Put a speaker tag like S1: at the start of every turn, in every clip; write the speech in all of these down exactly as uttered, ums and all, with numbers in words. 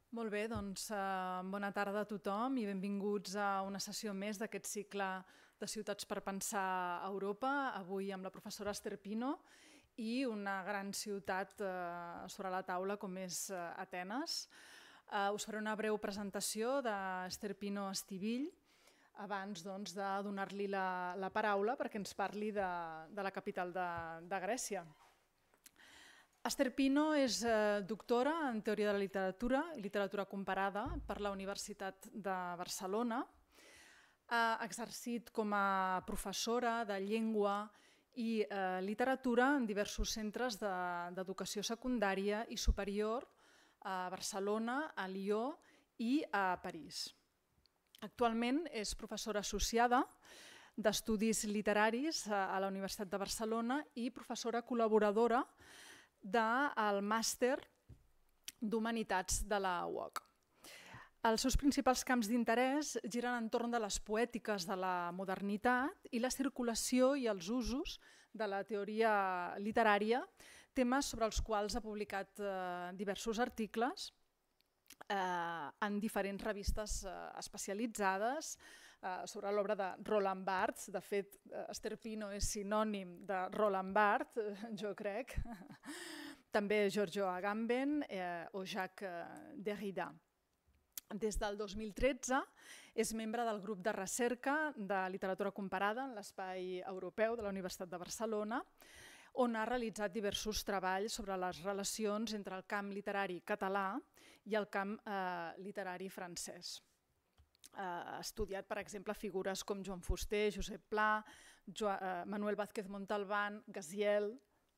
S1: Molt bé, doncs eh, bona tarda a tothom i benvinguts a una sessió més d'aquest cicle de Ciutats per pensar a Europa, avui amb la professora Esther Pino i una gran ciutat eh, sobre la taula com és eh, Atenes. Eh, us faré una breu presentació d'Esther Pino Estivill, abans doncs, de donar-li la, la paraula perquè ens parli de, de la capital de, de Grècia. Esther Pino és eh, doctora en Teoria de la Literatura i Literatura Comparada per la Universitat de Barcelona. Ha exercit com a professora de llengua i eh, literatura en diversos centres d'educació de, secundària i superior a Barcelona, a Lió i a París. Actualment és professora associada d'Estudis Literaris a la Universitat de Barcelona i professora col·laboradora del màster d'Humanitats de la U O C. Els seus principals camps d'interès giren entorn de les poètiques de la modernitat i la circulació i els usos de la teoria literària, temes sobre els quals ha publicat eh, diversos articles eh, en diferents revistes eh, especialitzades eh, sobre l'obra de Roland Barthes. De fet, Esther Pino és sinònim de Roland Barthes, jo crec. També Giorgio Agamben eh, o Jacques Derrida. Des del dos mil tretze és membre del grup de recerca de literatura comparada en l'Espai Europeu de la Universitat de Barcelona, on ha realitzat diversos treballs sobre les relacions entre el camp literari català i el camp eh, literari francès. Ha estudiat, per exemple, figures com Joan Fuster, Josep Pla, jo, eh, Manuel Vázquez Montalbán, Gaziel.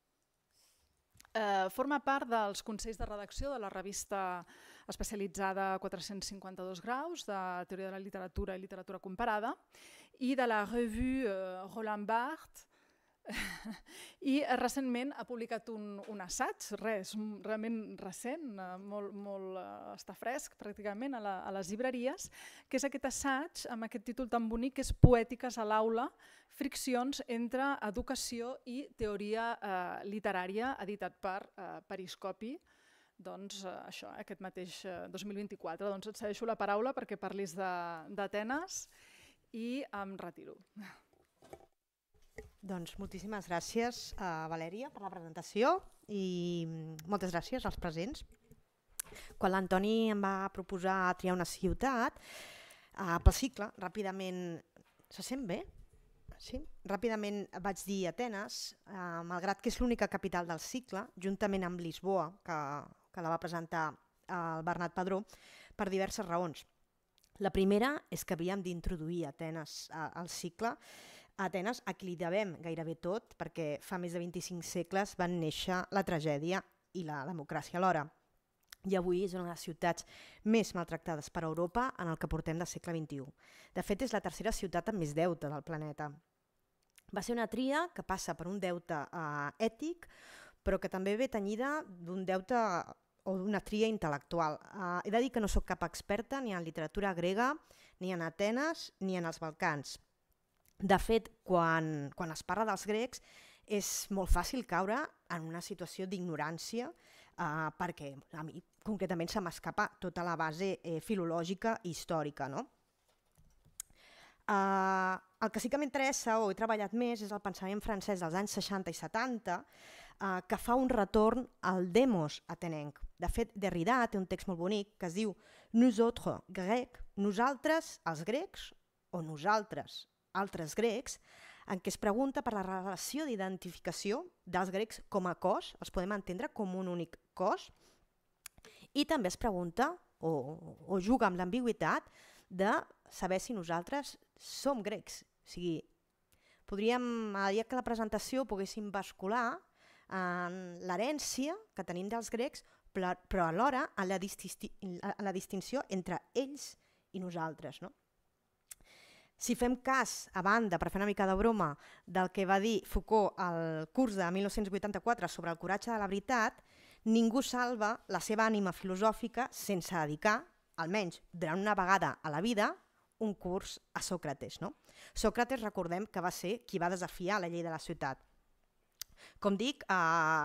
S1: Eh, forma part dels consells de redacció de la revista especialitzada quatre-cents cinquanta-dos graus de Teoria de la Literatura i Literatura Comparada i de la revue eh, Roland Barthes. I recentment ha publicat un, un assaig, res, realment recent, molt, molt, està fresc pràcticament a, la, a les llibreries, que és aquest assaig amb aquest títol tan bonic que és Poètiques a l'aula, friccions entre educació i teoria eh, literària, editat per eh, Periscopi, doncs eh, això, aquest mateix eh, dos mil vint-i-quatre. Doncs et cedeixo la paraula perquè parlis d'Atenes i em retiro.
S2: Doncs moltíssimes gràcies a Valèria per la presentació i moltes gràcies als presents. Quan l'Antoni em va proposar triar una ciutat eh, pel cicle, ràpidament... Se sent bé? Sí? Ràpidament vaig dir Atenes, eh, malgrat que és l'única capital del cicle, juntament amb Lisboa, que, que la va presentar el Bernat Padró, per diverses raons. La primera és que havíem d'introduir Atenes al cicle. A Atenes, a qui li devem gairebé tot, perquè fa més de vint-i-cinc segles van néixer la tragèdia i la democràcia alhora. I avui és una de les ciutats més maltractades per Europa en el que portem del segle vint-i-u. De fet, és la tercera ciutat amb més deute del planeta. Va ser una tria que passa per un deute eh, ètic, però que també ve tenyida d'un deute o d'una tria intel·lectual. Eh, he de dir que no sóc cap experta ni en literatura grega, ni en Atenes, ni en els Balcans. De fet, quan, quan es parla dels grecs, és molt fàcil caure en una situació d'ignorància eh, perquè a mi concretament se m'escapa tota la base eh, filològica i històrica. No? Eh, el que sí que m'interessa o he treballat més és el pensament francès dels anys seixanta i setanta eh, que fa un retorn al demos atenenc. De fet, Derrida té un text molt bonic que es diu Nous autres grecs, nosaltres els grecs o nosaltres altres grecs, en què es pregunta per la relació d'identificació dels grecs com a cos, els podem entendre com un únic cos, i també es pregunta o, o juga amb l'ambigüitat de saber si nosaltres som grecs. O sigui, podríem, a dia que la presentació poguéssim bascular en l'herència que tenim dels grecs, però, però alhora en la, disti en la distinció entre ells i nosaltres, no? Si fem cas, a banda, per fer una mica de broma, del que va dir Foucault al curs de mil nou-cents vuitanta-quatre sobre el coratge de la veritat, ningú salva la seva ànima filosòfica sense dedicar, almenys durant una vegada a la vida, un curs a Sòcrates. No? Sòcrates, recordem que va ser qui va desafiar la llei de la ciutat. Com dic, eh,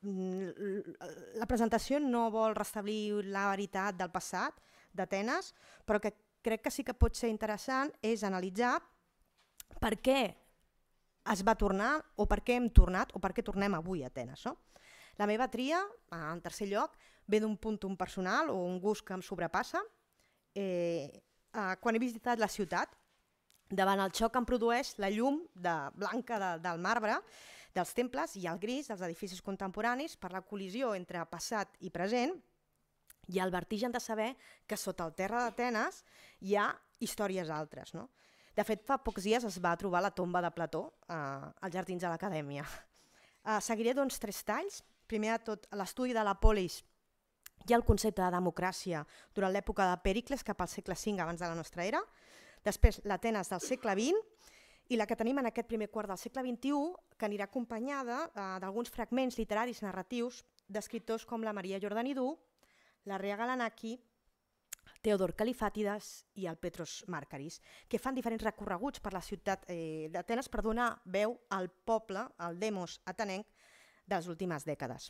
S2: la presentació no vol restablir la veritat del passat d'Atenes, però que crec que sí que pot ser interessant és analitzar per què es va tornar o per què hem tornat o per què tornem avui a Atenes. No? La meva tria, en tercer lloc, ve d'un punt personal o un gust que em sobrepassa. Eh, eh, quan he visitat la ciutat, davant el xoc que em produeix la llum de, blanca de, del marbre, dels temples i el gris dels edificis contemporanis per la col·lisió entre passat i present i el vertigen de saber que sota el terra d'Atenes hi ha històries altres. No? De fet, fa pocs dies es va trobar la tomba de Plató eh, als jardins de l'Acadèmia. Eh, seguiré doncs tres talls. Primer de tot, l'estudi de la polis i el concepte de democràcia durant l'època de Pèricles cap al segle cinc abans de la nostra era. Després, l'Atenes del segle vint i la que tenim en aquest primer quart del segle vint-i-u, que anirà acompanyada eh, d'alguns fragments literaris narratius d'escriptors com la Maria Jordanidou, la Rea Galanaki, Teodor Califàtides i el Petros Márkaris, que fan diferents recorreguts per la ciutat eh, d'Atenes per donar veu al poble, al demos atenenc, de les últimes dècades.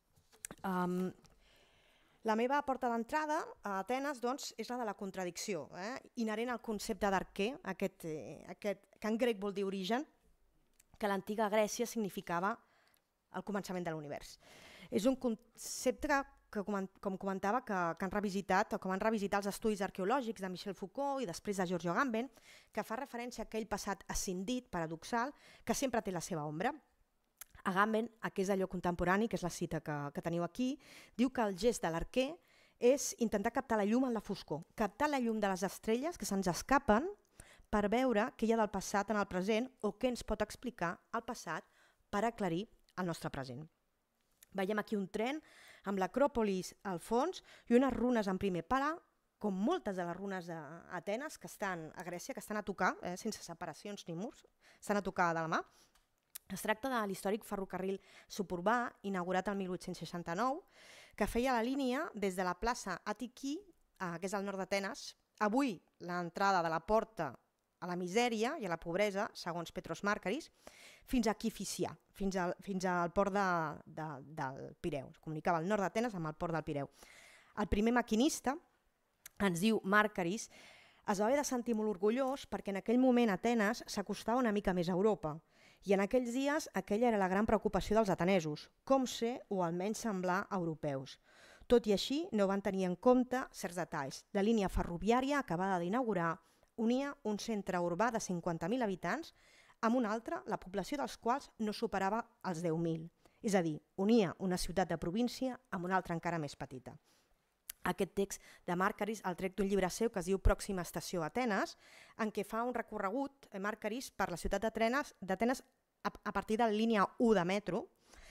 S2: Um, la meva porta d'entrada a Atenes doncs, és la de la contradicció, eh? inherent al concepte d'arquer, aquest, eh, aquest, que en grec vol dir origen, que a l'antiga Grècia significava el començament de l'univers. És un concepte que, com comentava, que, que han revisitat o com han revisitat els estudis arqueològics de Michel Foucault i després de Giorgio Agamben, que fa referència a aquell passat ascendit, paradoxal, que sempre té la seva ombra. Agamben, que és allò contemporani, que és la cita que, que teniu aquí, diu que el gest de l'arquer és intentar captar la llum en la foscor, captar la llum de les estrelles que se'ns escapen per veure què hi ha del passat en el present o què ens pot explicar el passat per aclarir el nostre present. Veiem aquí un tren amb l'Acròpolis al fons i unes runes en primer pla, com moltes de les runes d'Atenes que estan a Grècia, que estan a tocar, eh, sense separacions ni murs, estan a tocar de la mà. Es tracta de l'històric ferrocarril suburbà, inaugurat el mil vuit-cents seixanta-nou, que feia la línia des de la plaça Atiki, eh, que és al nord d'Atenes, avui l'entrada de la porta a la misèria i a la pobresa, segons Petros Márkaris, fins a Kifisia, fins al, fins al port de, de, del Pireu. Es comunicava el nord d'Atenes amb el port del Pireu. El primer maquinista, ens diu Márkaris, es va haver de sentir molt orgullós perquè en aquell moment Atenes s'acostava una mica més a Europa. I en aquells dies aquella era la gran preocupació dels atenesos, com ser o almenys semblar europeus. Tot i així no van tenir en compte certs detalls. La línia ferroviària acabada d'inaugurar unia un centre urbà de cinquanta mil habitants amb un altre, la població dels quals no superava els deu mil. És a dir, unia una ciutat de província amb una altra encara més petita. Aquest text de Márkaris el trec d'un llibre seu que es diu Pròxima estació Atenes, en què fa un recorregut Márkaris per la ciutat d'Atenes a, a partir de la línia u de metro.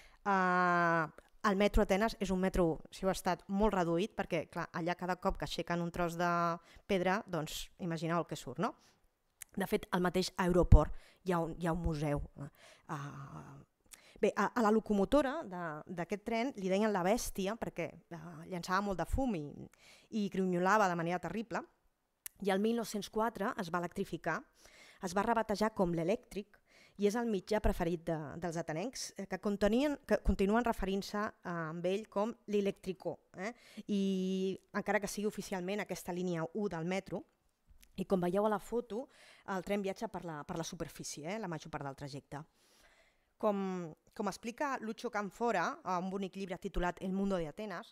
S2: Uh, el metro Atenes és un metro, si ho ha estat, molt reduït, perquè clar, allà cada cop que aixequen un tros de pedra, doncs imagineu el que surt, no? De fet, al mateix aeroport hi ha un, hi ha un museu. Uh, Bé, a, a la locomotora d'aquest tren li deien la bèstia perquè eh, llançava molt de fum i, i grinyolava de manera terrible, i el mil nou-cents quatre es va electrificar, es va rebatejar com l'elèctric i és el mitjà preferit de, dels atenencs, eh, que, que continuen referint-se eh, amb ell com l'electricó, eh? I encara que sigui oficialment aquesta línia u del metro, i com veieu a la foto, el tren viatja per la, per la superfície, eh? La major part del trajecte. Com, com explica Lucho Canfora a un bonic llibre titulat El mundo de Atenas,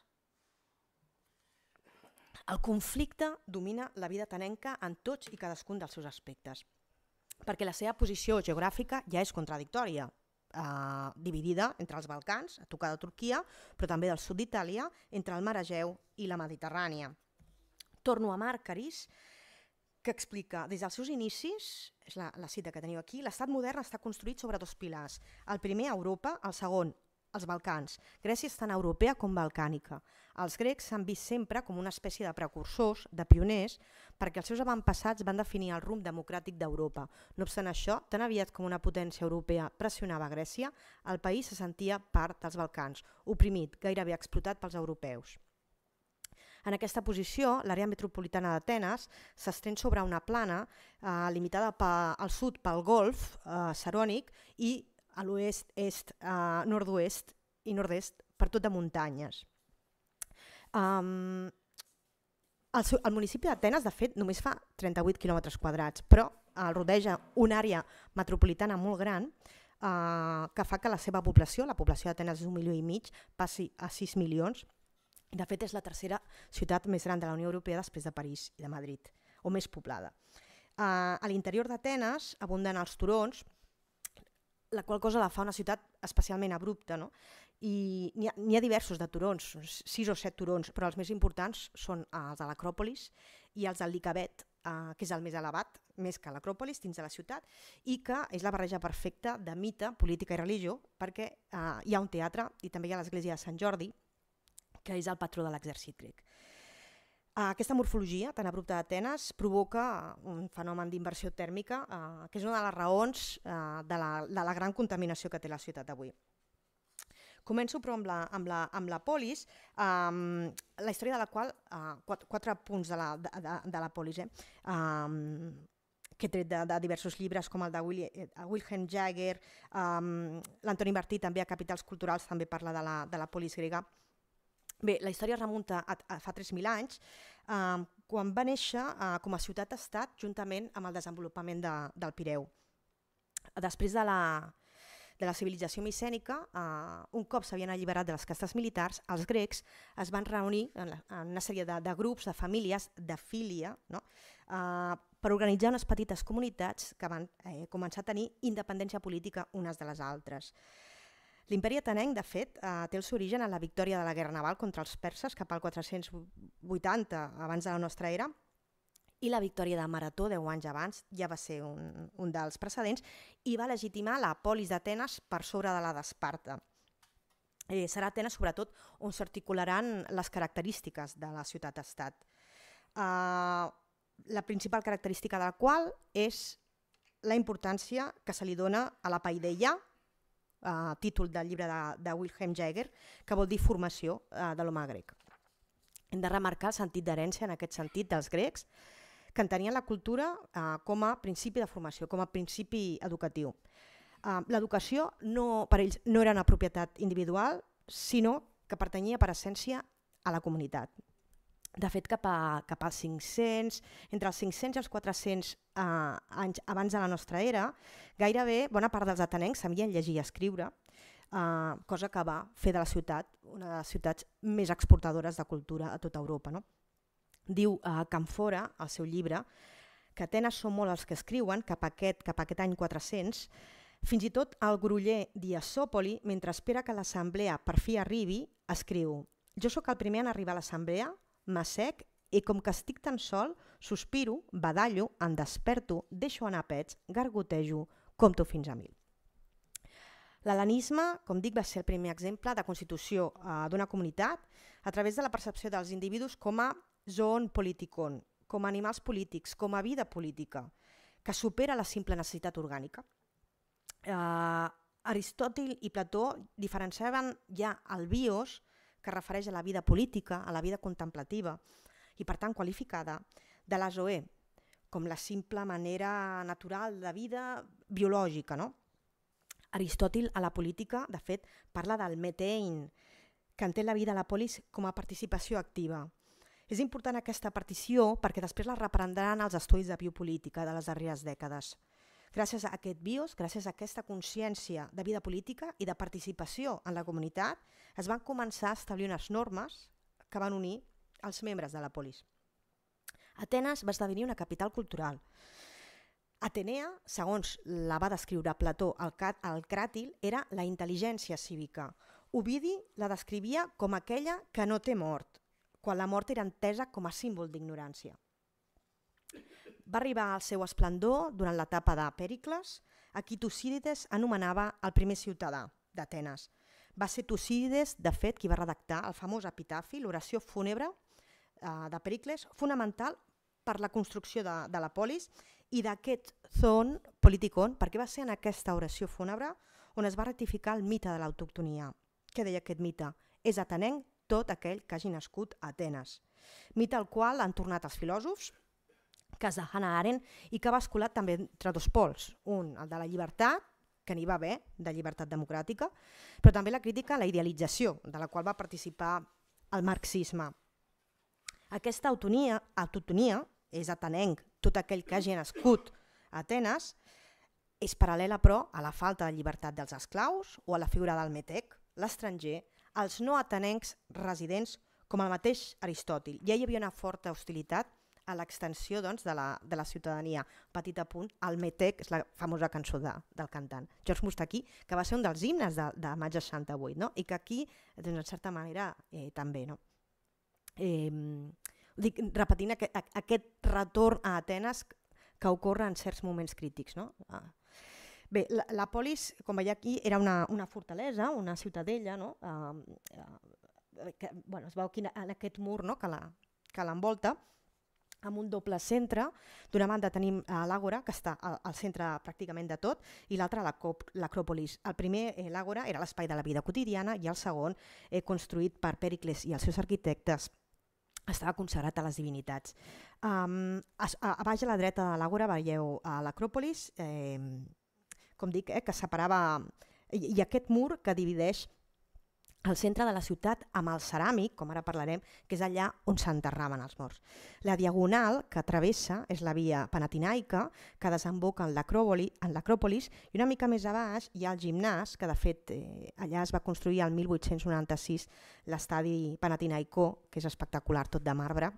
S2: el conflicte domina la vida atenenca en tots i cadascun dels seus aspectes, perquè la seva posició geogràfica ja és contradictòria, eh, dividida entre els Balcans, a tocar de Turquia, però també del sud d'Itàlia, entre el mar Egeu i la Mediterrània. Torno a Márkaris, que explica, des dels seus inicis, és la, la cita que teniu aquí, l'estat modern està construït sobre dos pilars. El primer, Europa, el segon, els Balcans. Grècia és tant europea com balcànica. Els grecs s'han vist sempre com una espècie de precursors, de pioners, perquè els seus avantpassats van definir el rumb democràtic d'Europa. No obstant això, tan aviat com una potència europea pressionava Grècia, el país se sentia part dels Balcans, oprimit, gairebé explotat pels europeus. En aquesta posició, l'àrea metropolitana d'Atenes s'estén sobre una plana eh, limitada al sud pel golf eh, Sarònic i a l'oest, est, eh, nord-oest i nord-est per tot de muntanyes. Um, el, seu, el municipi d'Atenes, de fet, només fa trenta-vuit quilòmetres quadrats, però el rodeja una àrea metropolitana molt gran uh, que fa que la seva població, la població d'Atenes és un milió i mig, passi a sis milions. De fet, és la tercera ciutat més gran de la Unió Europea després de París i de Madrid, o més poblada. Uh, a l'interior d'Atenes abunden els turons, la qual cosa la fa una ciutat especialment abrupta, no? I n'hi ha, n'hi ha diversos de turons, sis o set turons, però els més importants són els de l'Acròpolis i els del Licabet, eh, que és el més elevat, més que l'Acròpolis, dins de la ciutat, i que és la barreja perfecta de mite, política i religió, perquè eh, hi ha un teatre i també hi ha l'església de Sant Jordi, que és el patró de l'exèrcit grec. Aquesta morfologia tan abrupta d'Atenes provoca un fenomen d'inversió tèrmica, eh, que és una de les raons eh, de, la, de la gran contaminació que té la ciutat avui. Començo però amb la, amb la, amb la polis, um, la història de la qual, uh, quatre, quatre punts de la, de, de, de la polis, eh? um, que he tret de, de diversos llibres com el de Wilhelm Jaeger, um, l'Antoni Martí també a Capitals Culturals també parla de la, de la polis grega. Bé, la història remunta a, a fa tres mil anys, uh, quan va néixer uh, com a ciutat-estat juntament amb el desenvolupament de, del Pireu. Després de la, de la civilització micènica, uh, un cop s'havien alliberat de les castes militars, els grecs es van reunir en, la, en una sèrie de, de grups, de famílies, de filia, no? uh, per organitzar unes petites comunitats que van eh, començar a tenir independència política unes de les altres. L'imperi atenenc, de fet, eh, té el seu origen en la victòria de la guerra naval contra els perses cap al quatre-cents vuitanta abans de la nostra era, i la victòria de Marató, deu anys abans, ja va ser un, un dels precedents, i va legitimar la polis d'Atenes per sobre de la d'Esparta. Eh, serà Atenes, sobretot, on s'articularan les característiques de la ciutat-estat. Eh, la principal característica de la qual és la importància que se li dona a la paideia, Uh, títol del llibre de, de Wilhelm Jaeger, que vol dir formació uh, de l'home grec. Hem de remarcar el sentit d'herència en aquest sentit dels grecs, que entenien la cultura uh, com a principi de formació, com a principi educatiu. Uh, L'educació no, per ells no era una propietat individual, sinó que pertanyia per essència a la comunitat. De fet, cap, a, cap als cinc-cents, entre els cinc-cents i els quatre-cents eh, anys abans de la nostra era, gairebé bona part dels atenencs sabien llegir i escriure, eh, cosa que va fer de la ciutat una de les ciutats més exportadores de cultura a tota Europa. No? Diu eh, Camfora, al seu llibre, que Atenes són molt els que escriuen cap a aquest, cap a aquest any quatre-cents, fins i tot el groller Diasòpoli, mentre espera que l'assemblea per fi arribi, escriu: «Jo sóc el primer en arribar a l'assemblea, m'assec i com que estic tan sol, sospiro, badallo, em desperto, deixo anar pets, gargotejo, compto fins a mil». L'hel·lenisme, com dic, va ser el primer exemple de constitució eh, d'una comunitat a través de la percepció dels individus com a zoon politikon, com a animals polítics, com a vida política, que supera la simple necessitat orgànica. Eh, Aristòtil i Plató diferenciaven ja el bios, que refereix a la vida política, a la vida contemplativa i per tant qualificada, de la zoe, com la simple manera natural de vida biològica. No? Aristòtil a la política, de fet, parla del metein, que entén la vida a la polis com a participació activa. És important aquesta partició perquè després la reprendran els estudis de biopolítica de les darreres dècades. Gràcies a aquest bios, gràcies a aquesta consciència de vida política i de participació en la comunitat, es van començar a establir unes normes que van unir els membres de la polis. Atenes va esdevenir una capital cultural. Atenea, segons la va descriure Plató al Cràtil, era la intel·ligència cívica. Ovidi la descrivia com aquella que no té mort, quan la mort era entesa com a símbol d'ignorància. Va arribar al seu esplendor durant l'etapa de Pèricles, a qui Tucídides anomenava el primer ciutadà d'Atenes. Va ser Tucídides, de fet, qui va redactar el famós epitafi, l'oració fúnebre eh, de Pèricles, fonamental per la construcció de, de la polis i d'aquest zoon politikon, perquè va ser en aquesta oració fúnebre on es va ratificar el mite de l'autoctonia. Què deia aquest mite? És atenenc tot aquell que hagi nascut a Atenes. Mite al qual han tornat els filòsofs, cas de Hannah Arendt, i que ha basculat també entre dos pols, un, el de la llibertat, que n'hi va haver de llibertat democràtica, però també la crítica a la idealització, de la qual va participar el marxisme. Aquesta autonia, autotonia, és atenenc, tot aquell que hagi nascut a Atenes, és paral·lela però a la falta de llibertat dels esclaus o a la figura del metec, l'estranger, els no atenencs residents com el mateix Aristòtil. Ja hi havia una forta hostilitat a l'extensió doncs, de, la, de la ciutadania. Petit apunt, el metec és la famosa cançó de, del cantant George Moustaki, que va ser un dels himnes de, de maig seixanta-vuit, no? I que aquí, d'una certa manera, eh, també. No? Eh, dic, repetint aquest, aquest retorn a Atenes que ocorre en certs moments crítics. No? Ah. Bé, la, la polis, com veia aquí, era una, una fortalesa, una ciutadella, no? eh, eh, que bueno, es veu aquí en aquest mur, no? que l'envolta, amb un doble centre. D'una banda tenim l'Àgora, que està al, al centre pràcticament de tot, i l'altra l'Acròpolis. El primer, eh, l'Àgora, era l'espai de la vida quotidiana, i el segon, eh, construït per Pèricles i els seus arquitectes, estava consagrat a les divinitats. Um, a, a, a baix a la dreta de l'Àgora veieu a l'Acròpolis, eh, com dic, eh, que separava, i, i aquest mur que divideix el centre de la ciutat amb el ceràmic, com ara parlarem, que és allà on s'enterraven els morts. La diagonal que travessa és la via Panatinaica, que desemboca en l'Acròpolis, i una mica més a baix hi ha el gimnàs, que de fet eh, allà es va construir el mil vuit-cents noranta-sis l'estadi Panathinaikó, que és espectacular, tot de marbre.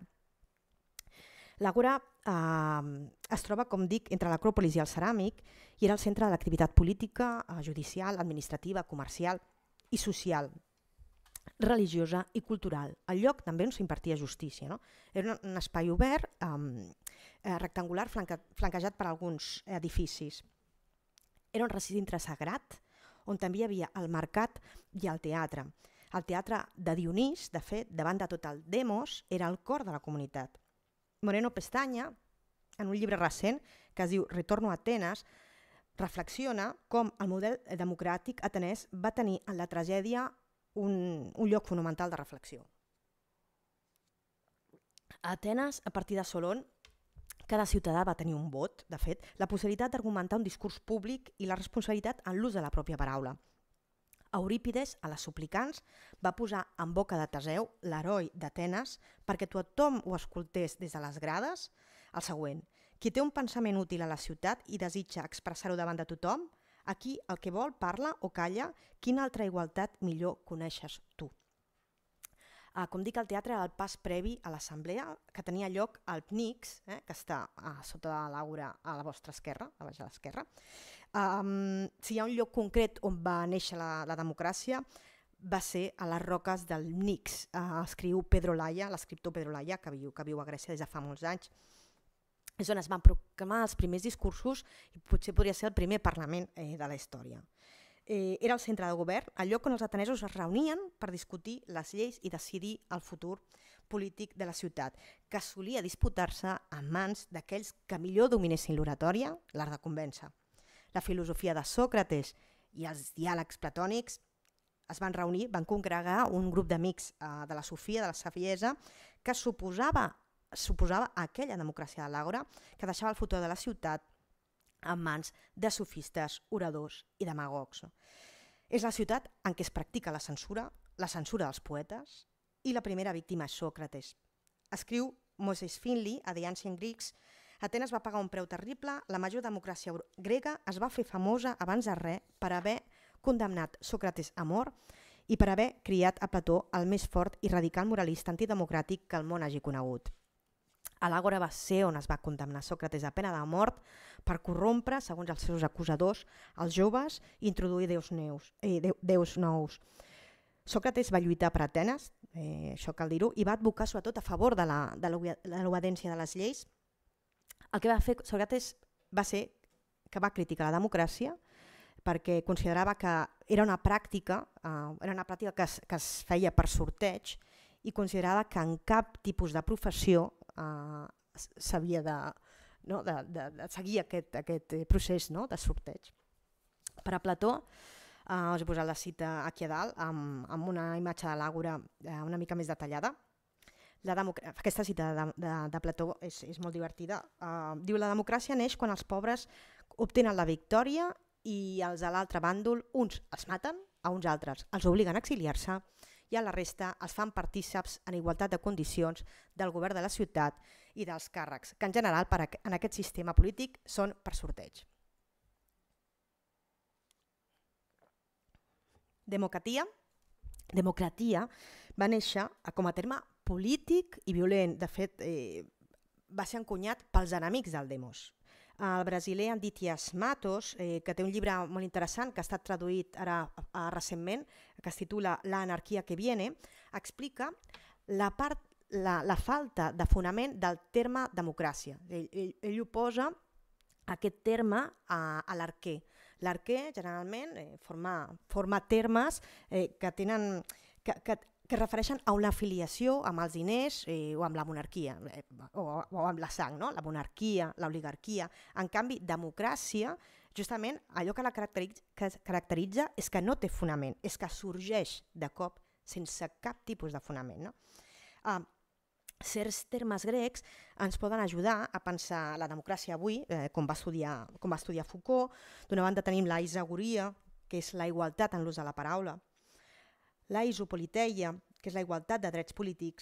S2: L'Àgora eh, es troba, com dic, entre l'Acròpolis i el ceràmic, i era el centre de l'activitat política, eh, judicial, administrativa, comercial i social, religiosa i cultural. El lloc també on s'impartia justícia. No? Era un espai obert, eh, rectangular, flanca, flanquejat per alguns edificis. Era un recinte sagrat on també hi havia el mercat i el teatre. El teatre de Dionís, de fet, davant de tot el Demos, era el cor de la comunitat. Moreno Pestaña, en un llibre recent que es diu Retorno a Atenes, reflexiona com el model democràtic atenès va tenir en la tragèdia un, un lloc fonamental de reflexió. A Atenes, a partir de Solon, cada ciutadà va tenir un vot, de fet, la possibilitat d'argumentar un discurs públic i la responsabilitat en l'ús de la pròpia paraula. Eurípides, a les suplicants, va posar en boca de Teseu, l'heroi d'Atenes, perquè tothom ho escoltés des de les grades, el següent: qui té un pensament útil a la ciutat i desitja expressar-ho davant de tothom, aquí el que vol parla o calla, quina altra igualtat millor coneixes tu. Ah, com dic, el teatre era el pas previ a l'assemblea, que tenia lloc al Pnix, eh, que està ah, sota de l'Àgora a la vostra esquerra, a baix a l'esquerra. Um, si hi ha un lloc concret on va néixer la, la democràcia, va ser a les roques del Pnix. Uh, escriu Pedro Laia, l'escriptor Pedro Laia, que viu, que viu a Grècia des de fa molts anys. És on es van proclamar els primers discursos i potser podria ser el primer Parlament eh, de la història. Eh, era el centre de govern, el lloc on els atenesos es reunien per discutir les lleis i decidir el futur polític de la ciutat, que solia disputar-se en mans d'aquells que millor dominessin l'oratòria, l'art de convèncer. La filosofia de Sòcrates i els diàlegs platònics es van reunir, van congregar un grup d'amics eh, de la Sofia, de la saviesa, que suposava suposava aquella democràcia de l'Àgora que deixava el futur de la ciutat en mans de sofistes, oradors i demagogs. És la ciutat en què es practica la censura, la censura dels poetes, i la primera víctima és Sòcrates. Escriu Moses Finley a The Ancient Greeks: Atenes va pagar un preu terrible, la major democràcia grega es va fer famosa abans de res per haver condemnat Sòcrates a mort i per haver criat a Plató, el més fort i radical moralista antidemocràtic que el món hagi conegut. A l'Àgora va ser on es va condemnar Sòcrates a pena de mort per corrompre, segons els seus acusadors, els joves i introduir déus, neus, eh, déus nous. Sòcrates va lluitar per Atenes, eh, això cal dir-ho, i va advocar sobretot a favor de l'obediència de, de les lleis. El que va fer Sòcrates va ser que va criticar la democràcia perquè considerava que era una pràctica, eh, era una pràctica que es, que es feia per sorteig, i considerava que en cap tipus de professió Uh, s'havia de, no, de, de, de seguir aquest, aquest procés, no, de sorteig. Per a Plató, uh, us he posat la cita aquí a dalt, amb, amb una imatge de l'Àgora uh, una mica més detallada. La Aquesta cita de, de, de Plató és, és molt divertida. Uh, diu: la democràcia neix quan els pobres obtenen la victòria i els de l'altre bàndol, uns els maten, a uns altres els obliguen a exiliar-se i a la resta els fan partíceps en igualtat de condicions del govern de la ciutat i dels càrrecs, que en general per a, en aquest sistema polític són per sorteig. Democratia. Democratia va néixer com a terme polític i violent. De fet, eh, va ser encunyat pels enemics del demos. El brasiler Anditias Matos, eh, que té un llibre molt interessant que ha estat traduït ara a, recentment, que es titula L'anarquia que viene, explica la, part, la, la falta de fonament del terme democràcia. Ell, ell, ell ho posa aquest terme a, a l'arquer. L'arquer generalment eh, forma, forma termes eh, que tenen... Que, que, que refereixen a una afiliació amb els diners eh, o amb la monarquia, eh, o, o amb la sang, no? La monarquia, l'oligarquia. En canvi, democràcia, justament allò que la caracteritza, que caracteritza és que no té fonament, és que sorgeix de cop sense cap tipus de fonament. No? Uh, certs termes grecs ens poden ajudar a pensar la democràcia avui, eh, com, va estudiar, com va estudiar Foucault. D'una banda tenim la isagoria, que és la igualtat en l'ús de la paraula, la isopoliteia, que és la igualtat de drets polítics,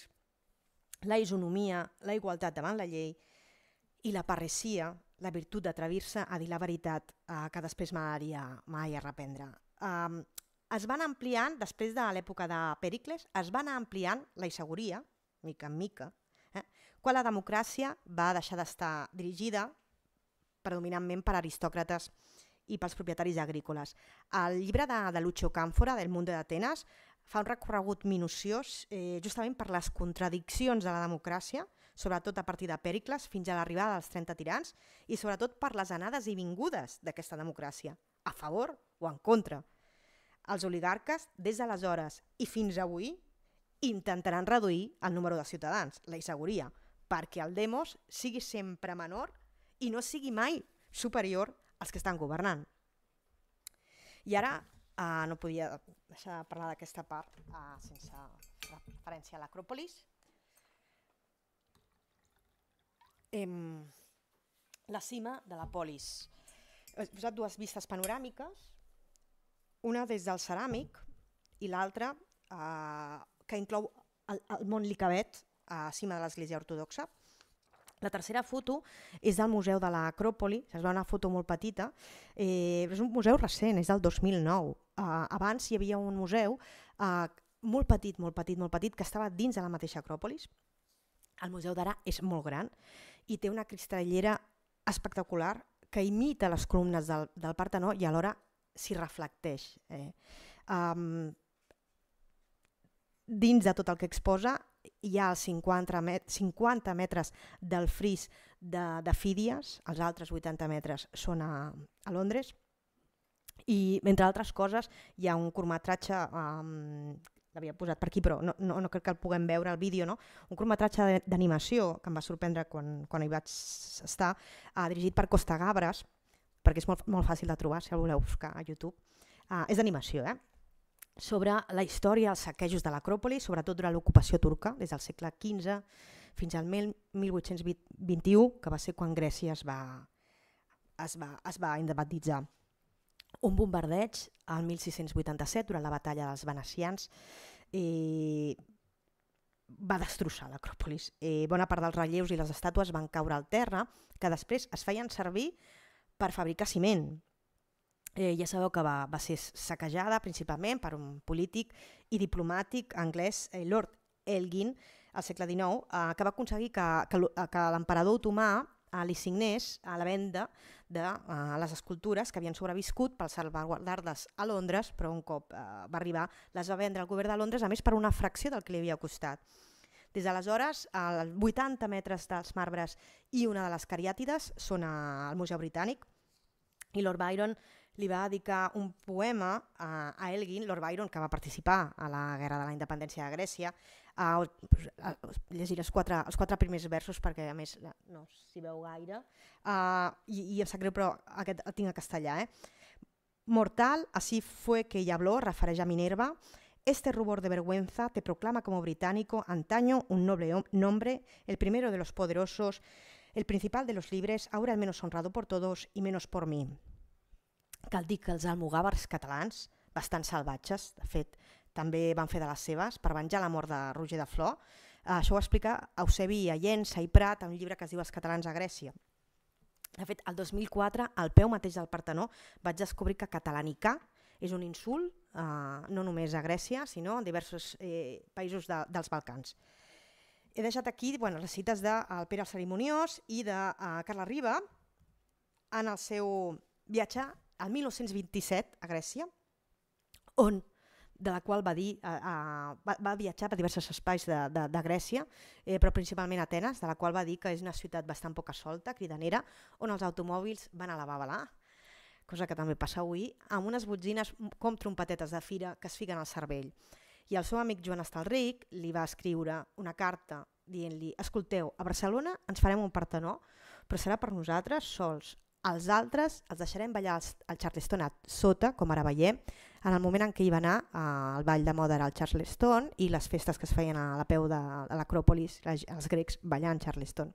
S2: la isonomia, la igualtat davant la llei, i la parresia, la virtut d'atrevir-se a dir la veritat, eh, que després m'agradaria mai a reprendre. Um, es van ampliant, després de l'època de Pèricles, es van ampliant la isagoria, mica en mica, eh, quan la democràcia va deixar d'estar dirigida predominantment per aristòcrates i pels propietaris agrícoles. El llibre de, de Lucio Càmfora, del Mundo d'Atenes, fa un recorregut minuciós eh, justament per les contradiccions de la democràcia, sobretot a partir de Pèricles fins a l'arribada dels trenta tirans, i sobretot per les anades i vingudes d'aquesta democràcia, a favor o en contra. Els oligarques, des d'aleshores i fins avui, intentaran reduir el número de ciutadans, la isagoria, perquè el demos sigui sempre menor i no sigui mai superior als que estan governant. I ara Uh, no podia deixar de parlar d'aquesta part uh, sense referència a l'Acròpolis. Em, la cima de la polis. He posat dues vistes panoràmiques, una des del ceràmic i l'altra uh, que inclou el, el mont Licabet a la cima de l'església ortodoxa. La tercera foto és del Museu de l'Acròpoli, es veu una foto molt petita, eh, és un museu recent, és del dos mil nou. Uh, abans hi havia un museu uh, molt petit, molt petit, molt petit, que estava dins de la mateixa Acròpolis. El museu d'ara és molt gran i té una cristallera espectacular que imita les columnes del, del Partenó i alhora s'hi reflecteix. Eh. Um, dins de tot el que exposa hi ha els cinquanta, met cinquanta metres del fris de, de Fídies, els altres vuitanta metres són a, a Londres, i entre altres coses hi ha un curtmetratge, um, l'havia posat per aquí però no, no, no crec que el puguem veure al vídeo, no? Un curtmetratge d'animació que em va sorprendre quan, quan hi vaig estar, uh, dirigit per Costa Gabres, perquè és molt, molt fàcil de trobar si el voleu buscar a YouTube. Uh, és d'animació, eh? Sobre la història, els saquejos de l'Acròpoli, sobretot durant l'ocupació turca, des del segle quinze fins al mil vuit-cents vint-i-u, que va ser quan Grècia es va, es va, es va independitzar. Un bombardeig al mil sis-cents vuitanta-set, durant la batalla dels venecians, eh, va destrossar l'Acròpolis. Eh, bona part dels relleus i les estàtues van caure al terra, que després es feien servir per fabricar ciment. Eh, ja sabeu que va, va ser saquejada principalment per un polític i diplomàtic anglès, eh, Lord Elgin, al segle dinou, eh, que va aconseguir que, que, que l'emperador otomà eh, li signés a la venda de eh, les escultures que havien sobreviscut pels salvaguardardes a Londres, però un cop eh, va arribar les va vendre al govern de Londres, a més per una fracció del que li havia costat. Des d'aleshores, els vuitanta metres dels marbres i una de les cariàtides són al Museu Britànic, i Lord Byron li va dedicar un poema a, a Elgin, Lord Byron, que va participar a la Guerra de la Independència de Grècia. Uh, llegiré els quatre, els quatre primers versos perquè a més no s'hi veu gaire, uh, i, i em sap greu però aquest el tinc a castellà. Eh? Mortal, así fue que ella habló, refereix a Minerva. Este rubor de vergüenza te proclama como británico, antaño un noble nombre, el primero de los poderosos, el principal de los libres, ahora el menos honrado por todos y menos por mí. cal dir que els almogàvers catalans, bastant salvatges, de fet, també van fer de les seves per venjar la mort de Roger de Flor. Això ho explica Eusebi Llença i Prat en un llibre que es diu Els catalans a Grècia. De fet, el dos mil quatre, al peu mateix del Partenó, vaig descobrir que catalanicar és un insult, eh, no només a Grècia, sinó en diversos eh, països de, dels Balcans. He deixat aquí bueno, les cites de uh, Pere Cerimoniós i de uh, Carla Riba en el seu viatge al mil nou-cents vint-i-set a Grècia, on de la qual va dir, uh, uh, va, va viatjar per diversos espais de, de, de Grècia, eh, però principalment a Atenes, de la qual va dir que és una ciutat bastant poca solta, cridanera, on els automòbils van a la babalà, cosa que també passa avui, amb unes botzines com trompetetes de fira que es fiquen al cervell. I el seu amic Joan Estalric li va escriure una carta dient-li: escolteu, a Barcelona ens farem un Partenó, però serà per nosaltres sols. Els altres els deixarem ballar al Charleston a sota, com ara veiem, en el moment en què hi va anar al ball de moda al Charleston i les festes que es feien a la peu de l'Acròpolis, els grecs ballant Charleston.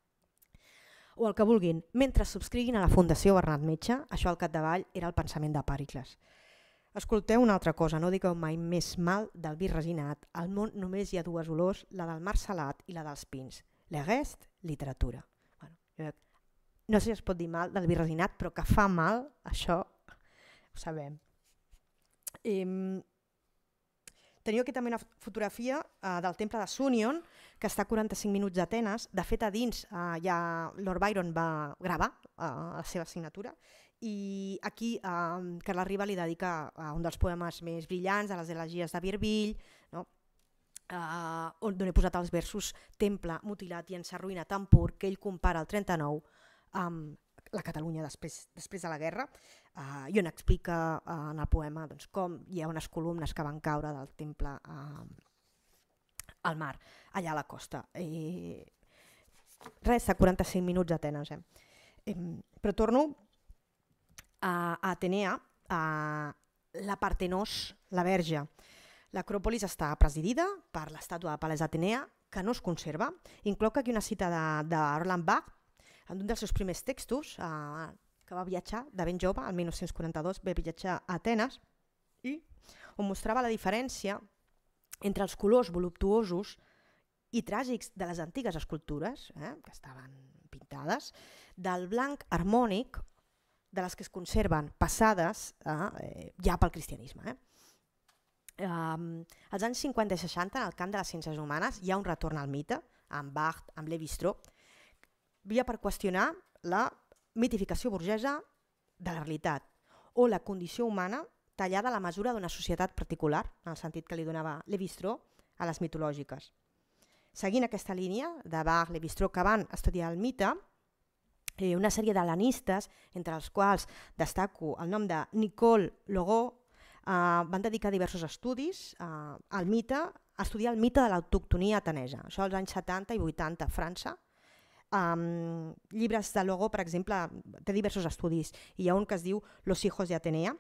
S2: O el que vulguin, mentre subscriguin a la Fundació Bernat Metge, això al capdavall era el pensament de Pèricles. Escolteu una altra cosa, no digueu mai més mal del vi resinat. Al món només hi ha dues olors, la del mar salat i la dels pins. Le reste, literatura. Bueno, no sé si es pot dir mal del vi resinat, però que fa mal, això ho sabem. Eh, teniu aquí també una fotografia eh, del temple de Sunion, que està a quaranta-cinc minuts d'Atenes. De fet, a dins eh, ja Lord Byron va gravar eh, la seva signatura, i aquí eh, Carla Riba li dedica eh, un dels poemes més brillants, de les elegies de Virbill, no? eh, on he posat els versos: temple mutilat i en sa ruïna tan pur que ell compara el trenta-nou amb la Catalunya després, després de la guerra, uh, i on explica uh, en el poema doncs, com hi ha unes columnes que van caure del temple uh, al mar, allà a la costa. I res, a quaranta-cinc minuts d'Atenes. Eh? Eh, però torno a, a Atenea, a la Partenós, la Verge. L'Acròpolis està presidida per l'estàtua de Pal·les Atenea, que no es conserva. Incloc aquí una cita de, de Roland Barthes, en un dels seus primers textos, eh, que va viatjar de ben jove, el mil nou-cents quaranta-dos, va viatjar a Atenes, i on mostrava la diferència entre els colors voluptuosos i tràgics de les antigues escultures, eh, que estaven pintades, del blanc harmònic de les que es conserven passades eh, ja pel cristianisme. Eh. Um, als anys cinquanta i seixanta, en el camp de les ciències humanes, hi ha un retorn al mite, amb Barthes, amb Lévi-Strauss, via per qüestionar la mitificació burgesa de la realitat o la condició humana tallada a la mesura d'una societat particular, en el sentit que li donava Lévi-Strauss a les mitològiques. Seguint aquesta línia de Barthes, Lévi-Strauss, que van estudiar el mite, eh, una sèrie d'hel·lenistes, entre els quals destaco el nom de Nicole Logo, eh, van dedicar diversos estudis eh, al mite, a estudiar el mite de l'autoctonia atenesa, això als anys setanta i vuitanta a França. Um, llibres de Logo, per exemple, té diversos estudis. Hi ha un que es diu Los hijos de Atenea,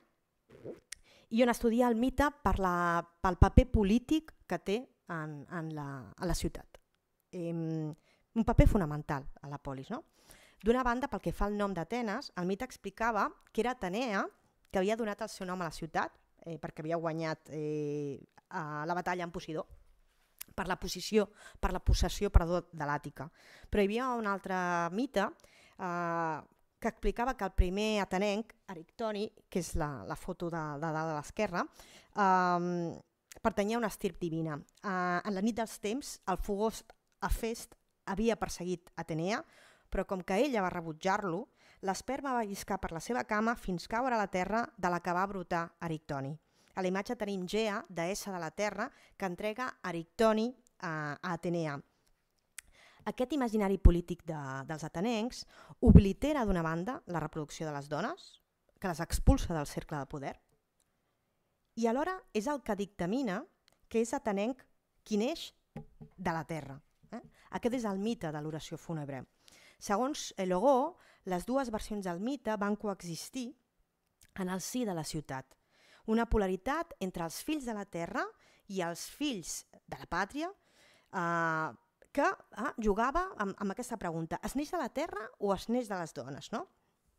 S2: i on estudia el mite per la, pel paper polític que té en, en, la, en la ciutat. Um, un paper fonamental a la polis. No? D'una banda, pel que fa al nom d'Atenes, el mite explicava que era Atenea que havia donat el seu nom a la ciutat eh, perquè havia guanyat eh, a la batalla amb Posidó, per la posició, per la possessió perdó, de l'Àtica. Però hi havia un altre mite eh, que explicava que el primer atenenc, Arictoni, que és la, la foto de, de dalt a l'esquerra, eh, pertanyia a una estirp divina. Eh, en la nit dels temps, el fogós Hefest havia perseguit Atenea, però com que ella va rebutjar-lo, l'esperma va lliscar per la seva cama fins caure a la terra de la que va brotar Arictoni. A la imatge tenim Gea, deessa de la terra, que entrega Arictoni a, a Atenea. Aquest imaginari polític de, dels atenencs oblitera d'una banda la reproducció de les dones, que les expulsa del cercle de poder, i alhora és el que dictamina que és atenenc qui neix de la terra. Eh? Aquest és el mite de l'oració fúnebre. Segons Logo, les dues versions del mite van coexistir en el si de la ciutat. Una polaritat entre els fills de la terra i els fills de la pàtria eh, que eh, jugava amb, amb aquesta pregunta: es neix de la terra o es neix de les dones? No?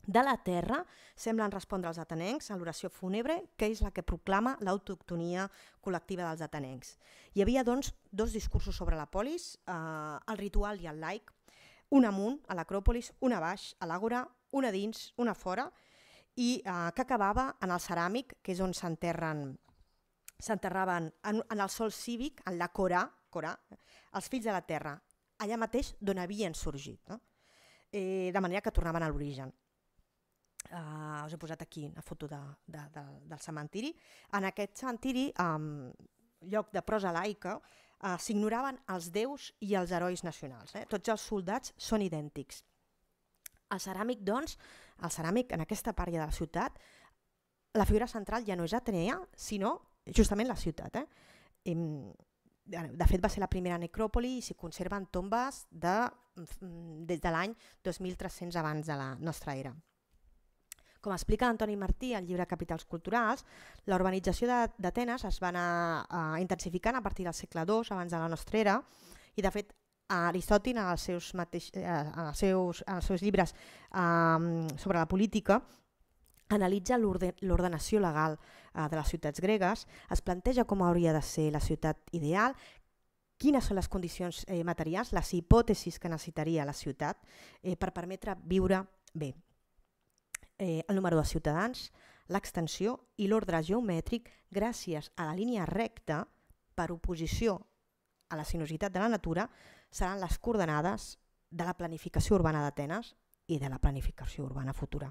S2: de la terra semblen respondre als atenencs a l'oració fúnebre, que és la que proclama l'autoctonia col·lectiva dels atenencs. Hi havia, doncs, dos discursos sobre la polis, eh, el ritual i el laic, un amunt, a l'Acròpolis, un a baix, a l'Àgora, un a dins, un a fora, i eh, que acabava en el ceràmic, que és on s'enterren s'enterraven en, en el sol cívic, en la Corà, Corà, els fills de la terra, allà mateix d'on havien sorgit, no? eh, de manera que tornaven a l'origen. Uh, us he posat aquí una foto de, de, de, del cementiri. En aquest cementiri, um, lloc de prosa laica, uh, s'ignoraven els déus i els herois nacionals. Eh? Tots els soldats són idèntics. El ceràmic, doncs, el ceràmic en aquesta part de la ciutat, la figura central ja no és Atenea, sinó justament la ciutat. Eh? De fet, va ser la primera necròpoli i s'hi conserven tombes de, des de l'any dos mil tres-cents abans de la nostra era. Com explica Antoni Martí al llibre Capitals Culturals, la urbanització d'Atenes es va anar uh, intensificant a partir del segle dos abans de la nostra era i, de fet, Aristòtil, en els seus, mateix, eh, en els seus, en els seus llibres eh, sobre la política, analitza l'ordenació legal eh, de les ciutats gregues, es planteja com hauria de ser la ciutat ideal, quines són les condicions eh, materials, les hipòtesis que necessitaria la ciutat eh, per permetre viure bé. Eh, el número de ciutadans, l'extensió i l'ordre geomètric gràcies a la línia recta per oposició a la sinuositat de la natura seran les coordenades de la planificació urbana d'Atenes i de la planificació urbana futura.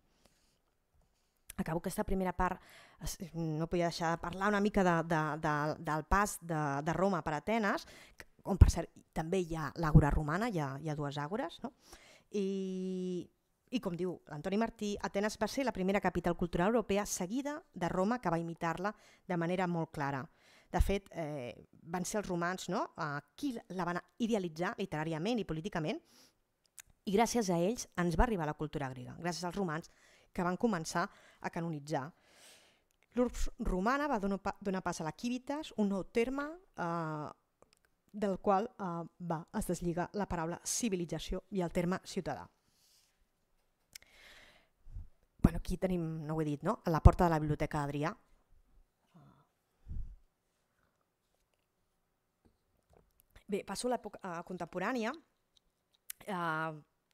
S2: Acabo aquesta primera part, no podia deixar de parlar una mica de, de, de, del pas de, de Roma per Atenes, on per cert també hi ha l'àgora romana, hi ha, hi ha dues àgores, no? I, i com diu l'Antoni Martí, Atenes va ser la primera capital cultural europea seguida de Roma, que va imitar-la de manera molt clara. De fet, eh, van ser els romans, no? eh, qui la van idealitzar literàriament i políticament, i gràcies a ells ens va arribar la cultura grega, gràcies als romans que van començar a canonitzar. L'Urbs romana va donar, donar pas a la Civitas, un nou terme eh, del qual eh, va, es deslliga la paraula civilització i el terme ciutadà. Bueno, aquí tenim, no ho he dit, no? A la porta de la Biblioteca d'Adrià. Bé, passo a l'època uh, contemporània. Uh,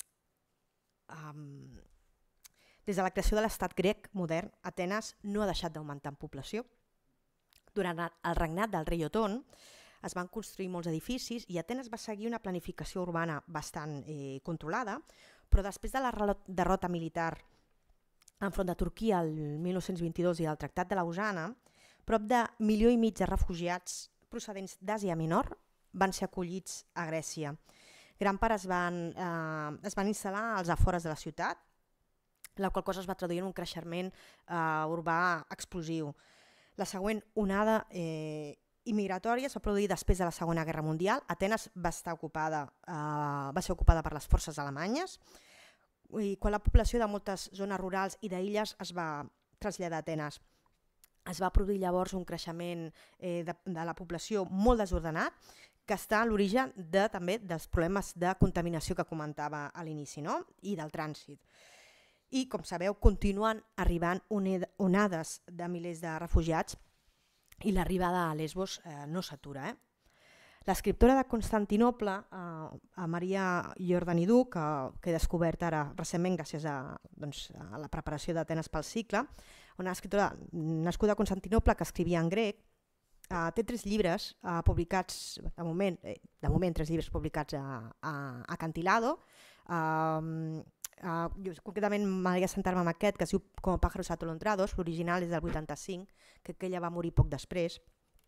S2: um, des de la creació de l'estat grec modern, Atenes no ha deixat d'augmentar en població. Durant el regnat del rei Oton es van construir molts edificis i Atenes va seguir una planificació urbana bastant eh, controlada, però després de la derrota militar enfront de Turquia el mil nou-cents vint-i-dos i el Tractat de Lausana, prop de milió i mig de refugiats procedents d'Àsia Menor van ser acollits a Grècia. Gran part es van, eh, es van instal·lar als afores de la ciutat, la qual cosa es va traduir en un creixement eh, urbà explosiu. La següent onada eh, immigratòria es va produir després de la Segona Guerra Mundial. Atenes va, estar ocupada, eh, va ser ocupada per les forces alemanyes i quan la població de moltes zones rurals i d'illes es va traslladar a Atenes. Es va produir llavors un creixement eh, de, de la població molt desordenat que està a l'origen de, també dels problemes de contaminació que comentava a l'inici, no? I del trànsit. I, com sabeu, continuen arribant onades de milers de refugiats i l'arribada a Lesbos eh, no s'atura. Eh? L'escriptora de Constantinople, eh, Maria Iordanidou, que, que he descobert ara recentment gràcies a, doncs, a la preparació d'Atenes pel cicle, una escriptora nascuda a Constantinople que escrivia en grec, eh, té tres llibres eh, publicats, de moment, eh, de moment tres llibres publicats a, a, a Cantilado. Eh, Uh, jo, concretament m'agradaria sentar-me amb aquest que es diu Como pájaros atolondrados, l'original és del vuitanta-cinc, que, que ella va morir poc després.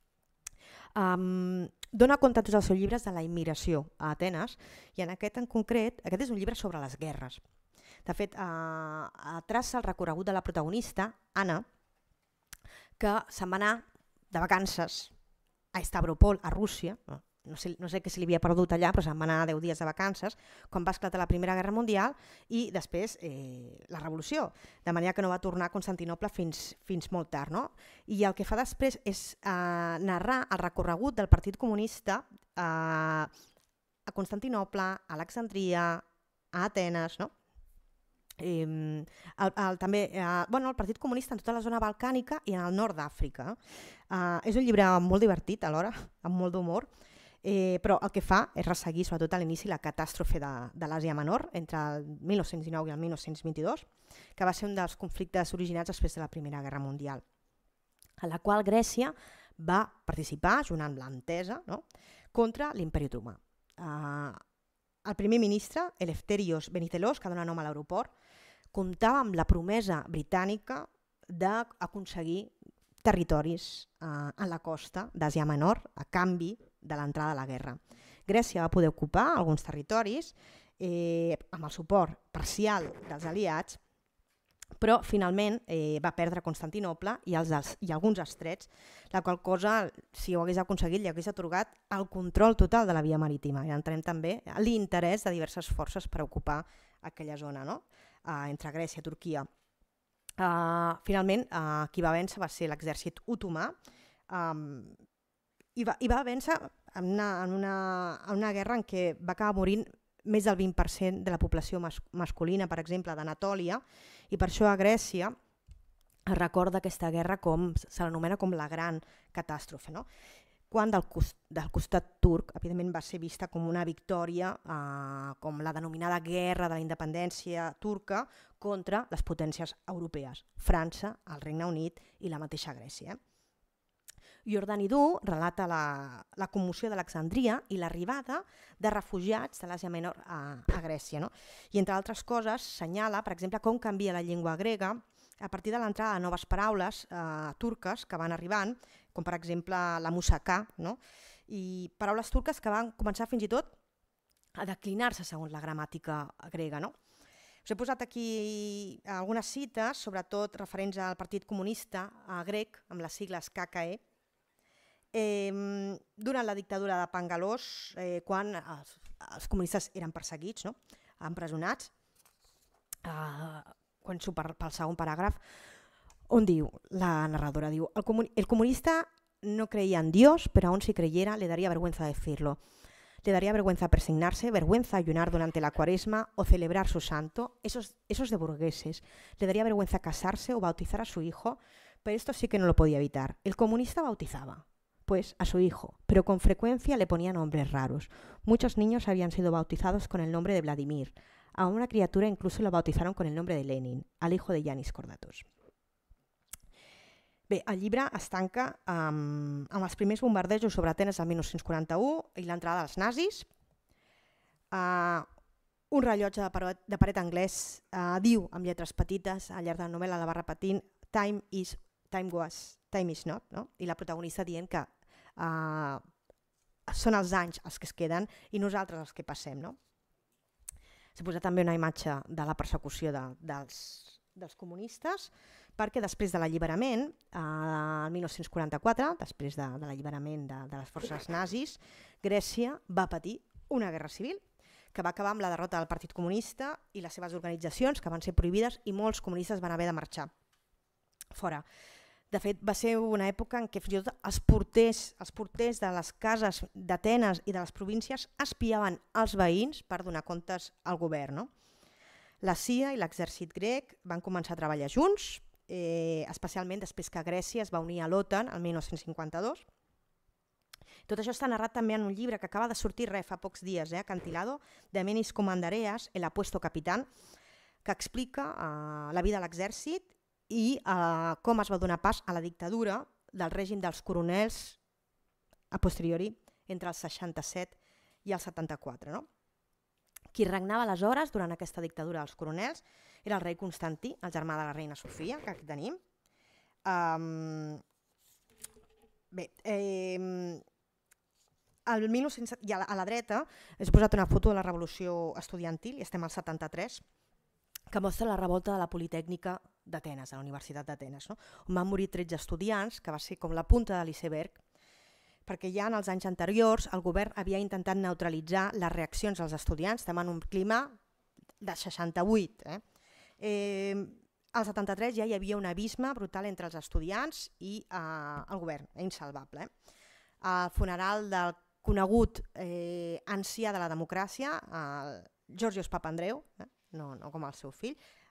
S2: Um, dona compte tots els seus llibres de la immigració a Atenes i en aquest en concret, aquest és un llibre sobre les guerres. De fet, uh, traça el recorregut de la protagonista, Anna, que se'n va anar de vacances a Stavropol, a Rússia, no sé, no sé què se li havia perdut allà, però se'n va anar deu dies de vacances, quan va esclatar la Primera Guerra Mundial i després eh, la Revolució, de manera que no va tornar a Constantinople fins, fins molt tard. No? I el que fa després és eh, narrar el recorregut del Partit Comunista eh, a Constantinople, a Alexandria, a Atenes, no? Eh, el, el, també, eh, bueno, el Partit Comunista en tota la zona balcànica i en el nord d'Àfrica. Eh, és un llibre molt divertit alhora, amb molt d'humor, eh, però el que fa és resseguir sobretot a l'inici la catàstrofe de, de l'Àsia Menor entre el mil nou-cents dinou i el mil nou-cents vint-i-dos, que va ser un dels conflictes originats després de la Primera Guerra Mundial, en la qual Grècia va participar, junt amb l'Entesa, no?, contra l'Imperi Otomà. Eh, el primer ministre, Eleftherios Venizelos, que dona nom a l'aeroport, comptava amb la promesa britànica d'aconseguir territoris eh, en la costa d'Àsia Menor a canvi de l'entrada a la guerra. Grècia va poder ocupar alguns territoris eh, amb el suport parcial dels aliats, però finalment eh, va perdre Constantinoble i, els, els, i alguns estrets, la qual cosa, si ho hagués aconseguit, li hagués atorgat el control total de la via marítima. I entenem també l'interès de diverses forces per ocupar aquella zona, no?, uh, entre Grècia i Turquia. Uh, finalment, uh, qui va vèncer va ser l'exèrcit otomà, um, i, va, i va vèncer en una, en, una, en una guerra en què va acabar morint més del vint per cent de la població mas masculina, per exemple, d'Anatòlia, i per això a Grècia es recorda aquesta guerra com, se l'anomena com la gran catàstrofe, no? Quan del, cost, del costat turc, evidentment, va ser vista com una victòria, eh, com la denominada guerra de la independència turca contra les potències europees, França, el Regne Unit i la mateixa Grècia. Jordan Idú relata la, la commoció d'Alexandria i l'arribada de refugiats de l'Àsia Menor a, a Grècia, no? I entre altres coses senyala, per exemple, com canvia la llengua grega a partir de l'entrada de noves paraules eh, turques que van arribant, com per exemple la musacà, no? I paraules turques que van començar fins i tot a declinar-se segons la gramàtica grega, no? Us he posat aquí algunes cites, sobretot referents al Partit Comunista eh, grec, amb les sigles K K E, Eh, durant la dictadura de Pangalós, eh, quan els, els comunistes eren perseguits, no?, empresonats, eh, quan surt pel segon paràgraf, on diu, la narradora diu, el, comun el comunista no creía en Dios, pero aún si creyera le daría vergüenza decirlo. Le daría vergüenza persignarse, vergüenza ayunar durante la cuaresma o celebrar su santo, esos, esos de burgueses. Le daría vergüenza casarse o bautizar a su hijo, pero esto sí que no lo podía evitar. El comunista bautizaba pues a su hijo, pero con frecuencia le ponía nombres raros. Muchos niños habían sido bautizados con el nombre de Vladimir. A una criatura incluso lo bautizaron con el nombre de Lenin, al hijo de Yanis Kordatos. Bé, el llibre es tanca amb, amb els primers bombardejos sobre Atenes el mil nou-cents quaranta-u i l'entrada dels nazis. Uh, un rellotge de paret, de paret anglès uh, diu amb lletres petites, al llarg de la novel·la la va repetint, time is, time was, time is not, no? I la protagonista dient que Uh, són els anys els que es queden i nosaltres els que passem, no? S'ha posat també una imatge de la persecució de, dels, dels comunistes, perquè després de l'alliberament, eh, el mil nou-cents quaranta-quatre, després de, de l'alliberament de, de les forces nazis, Grècia va patir una guerra civil que va acabar amb la derrota del Partit Comunista i les seves organitzacions, que van ser prohibides, i molts comunistes van haver de marxar fora. De fet, va ser una època en què fins i tot els porters, els porters de les cases d'Atenes i de les províncies espiaven els veïns per donar comptes al govern, no? La C I A i l'exèrcit grec van començar a treballar junts, eh, especialment després que Grècia es va unir a l'OTAN el mil nou-cents cinquanta-dos. Tot això està narrat també en un llibre que acaba de sortir re, fa pocs dies, eh, Acantilado, de Menis Comandareas, El apuesto capitán, que explica eh, la vida a l'exèrcit i eh, com es va donar pas a la dictadura del règim dels coronels a posteriori entre el seixanta-set i el setanta-quatre. No? Qui regnava aleshores durant aquesta dictadura dels coronels era el rei Constantí, el germà de la reina Sofia, que aquí tenim. Um, bé, eh, el mil nou-cents i a la, a la dreta he posat una foto de la revolució estudiantil, i estem al setanta-tres, que mostra la revolta de la Politècnica d'Atenes, a la Universitat d'Atenes, no? On van morir tretze estudiants, que va ser com la punta de l'iceberg, perquè ja en els anys anteriors el govern havia intentat neutralitzar les reaccions dels estudiants, estem en un clima de seixanta-vuit. Eh? Eh, al setanta-tres ja hi havia un abisme brutal entre els estudiants i eh, el govern, insalvable. Eh? Al funeral del conegut eh, ancià de la democràcia, el Georgios Papandreou, eh? no, no com el seu fill,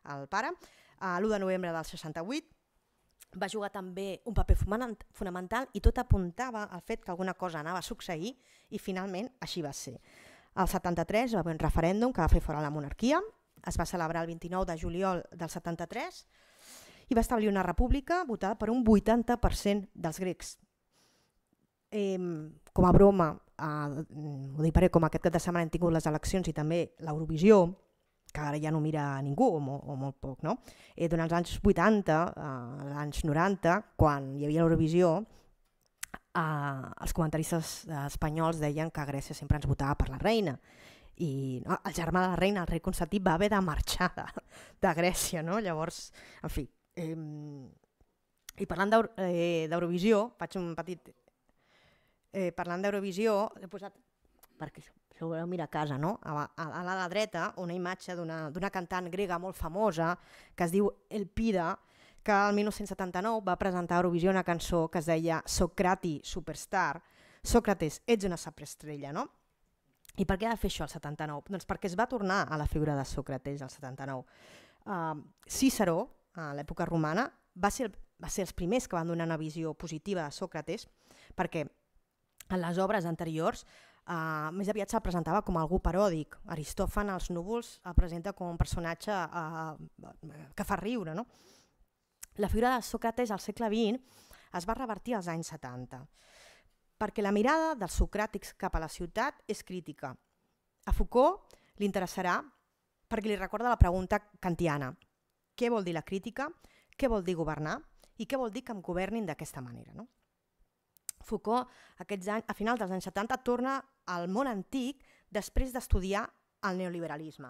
S2: el pare, l'u de novembre del seixanta-vuit, va jugar també un paper fonamental i tot apuntava al fet que alguna cosa anava a succeir i finalment així va ser. Al setanta-tres va haver un referèndum que va fer fora la monarquia, es va celebrar el vint-i-nou de juliol del setanta-tres i va establir una república votada per un vuitanta per cent dels grecs. Eh, com a broma, eh, ho dic perquè com aquest cap de setmana hem tingut les eleccions i també l'Eurovisió, que ara ja no mira ningú o molt, o molt poc, no? Eh, durant els anys vuitanta, eh, els anys noranta, quan hi havia l'Eurovisió, eh, els comentaristes espanyols deien que Grècia sempre ens votava per la reina. I no, el germà de la reina, el rei Constantí, va haver de marxar de, de Grècia, no? Llavors, en fi... Eh, I parlant d'Eurovisió, eh, faig un petit... Eh, parlant d'Eurovisió, he posat, perquè això ho voleu mirar a casa, no? A, a, a la dreta, una imatge d'una cantant grega molt famosa que es diu Elpida, que el mil nou-cents setanta-nou va presentar a Eurovisió una cançó que es deia Socrati Superstar. Sòcrates, ets una superestrella, no? I per què ha de fer això el setanta-nou? Doncs perquè es va tornar a la figura de Sòcrates al setanta-nou. Uh, Cícero, a l'època romana, va ser, va ser els primers que van donar una visió positiva de Sòcrates, perquè en les obres anteriors uh, més aviat se'l presentava com algú paròdic. Aristòfan als núvols el presenta com un personatge uh, que fa riure, no? La figura de Sòcrates al segle vint es va revertir als anys setanta, perquè la mirada dels socràtics cap a la ciutat és crítica. A Foucault li interessarà perquè li recorda la pregunta kantiana: què vol dir la crítica, què vol dir governar i què vol dir que em governin d'aquesta manera, no? Foucault, aquests anys, a finals dels anys setanta, torna al món antic després d'estudiar el neoliberalisme.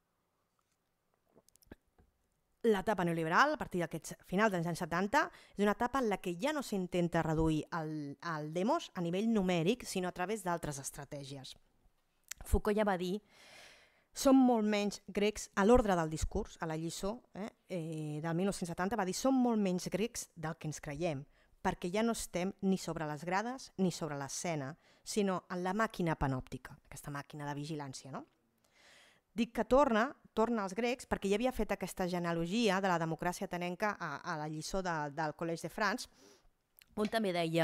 S2: L'etapa neoliberal, a partir d'aquests finals dels anys setanta, és una etapa en la que ja no s'intenta reduir el, el demos a nivell numèric, sinó a través d'altres estratègies. Foucault ja va dir: som molt menys grecs a l'ordre del discurs, a la lliçó eh, eh, del mil nou-cents setanta, va dir som molt menys grecs del que ens creiem, perquè ja no estem ni sobre les grades ni sobre l'escena, sinó en la màquina panòptica, aquesta màquina de vigilància, no? Dic que torna, torna als grecs perquè ja havia fet aquesta genealogia de la democràcia atenenca a, a la lliçó de, del Collège de France, on també deia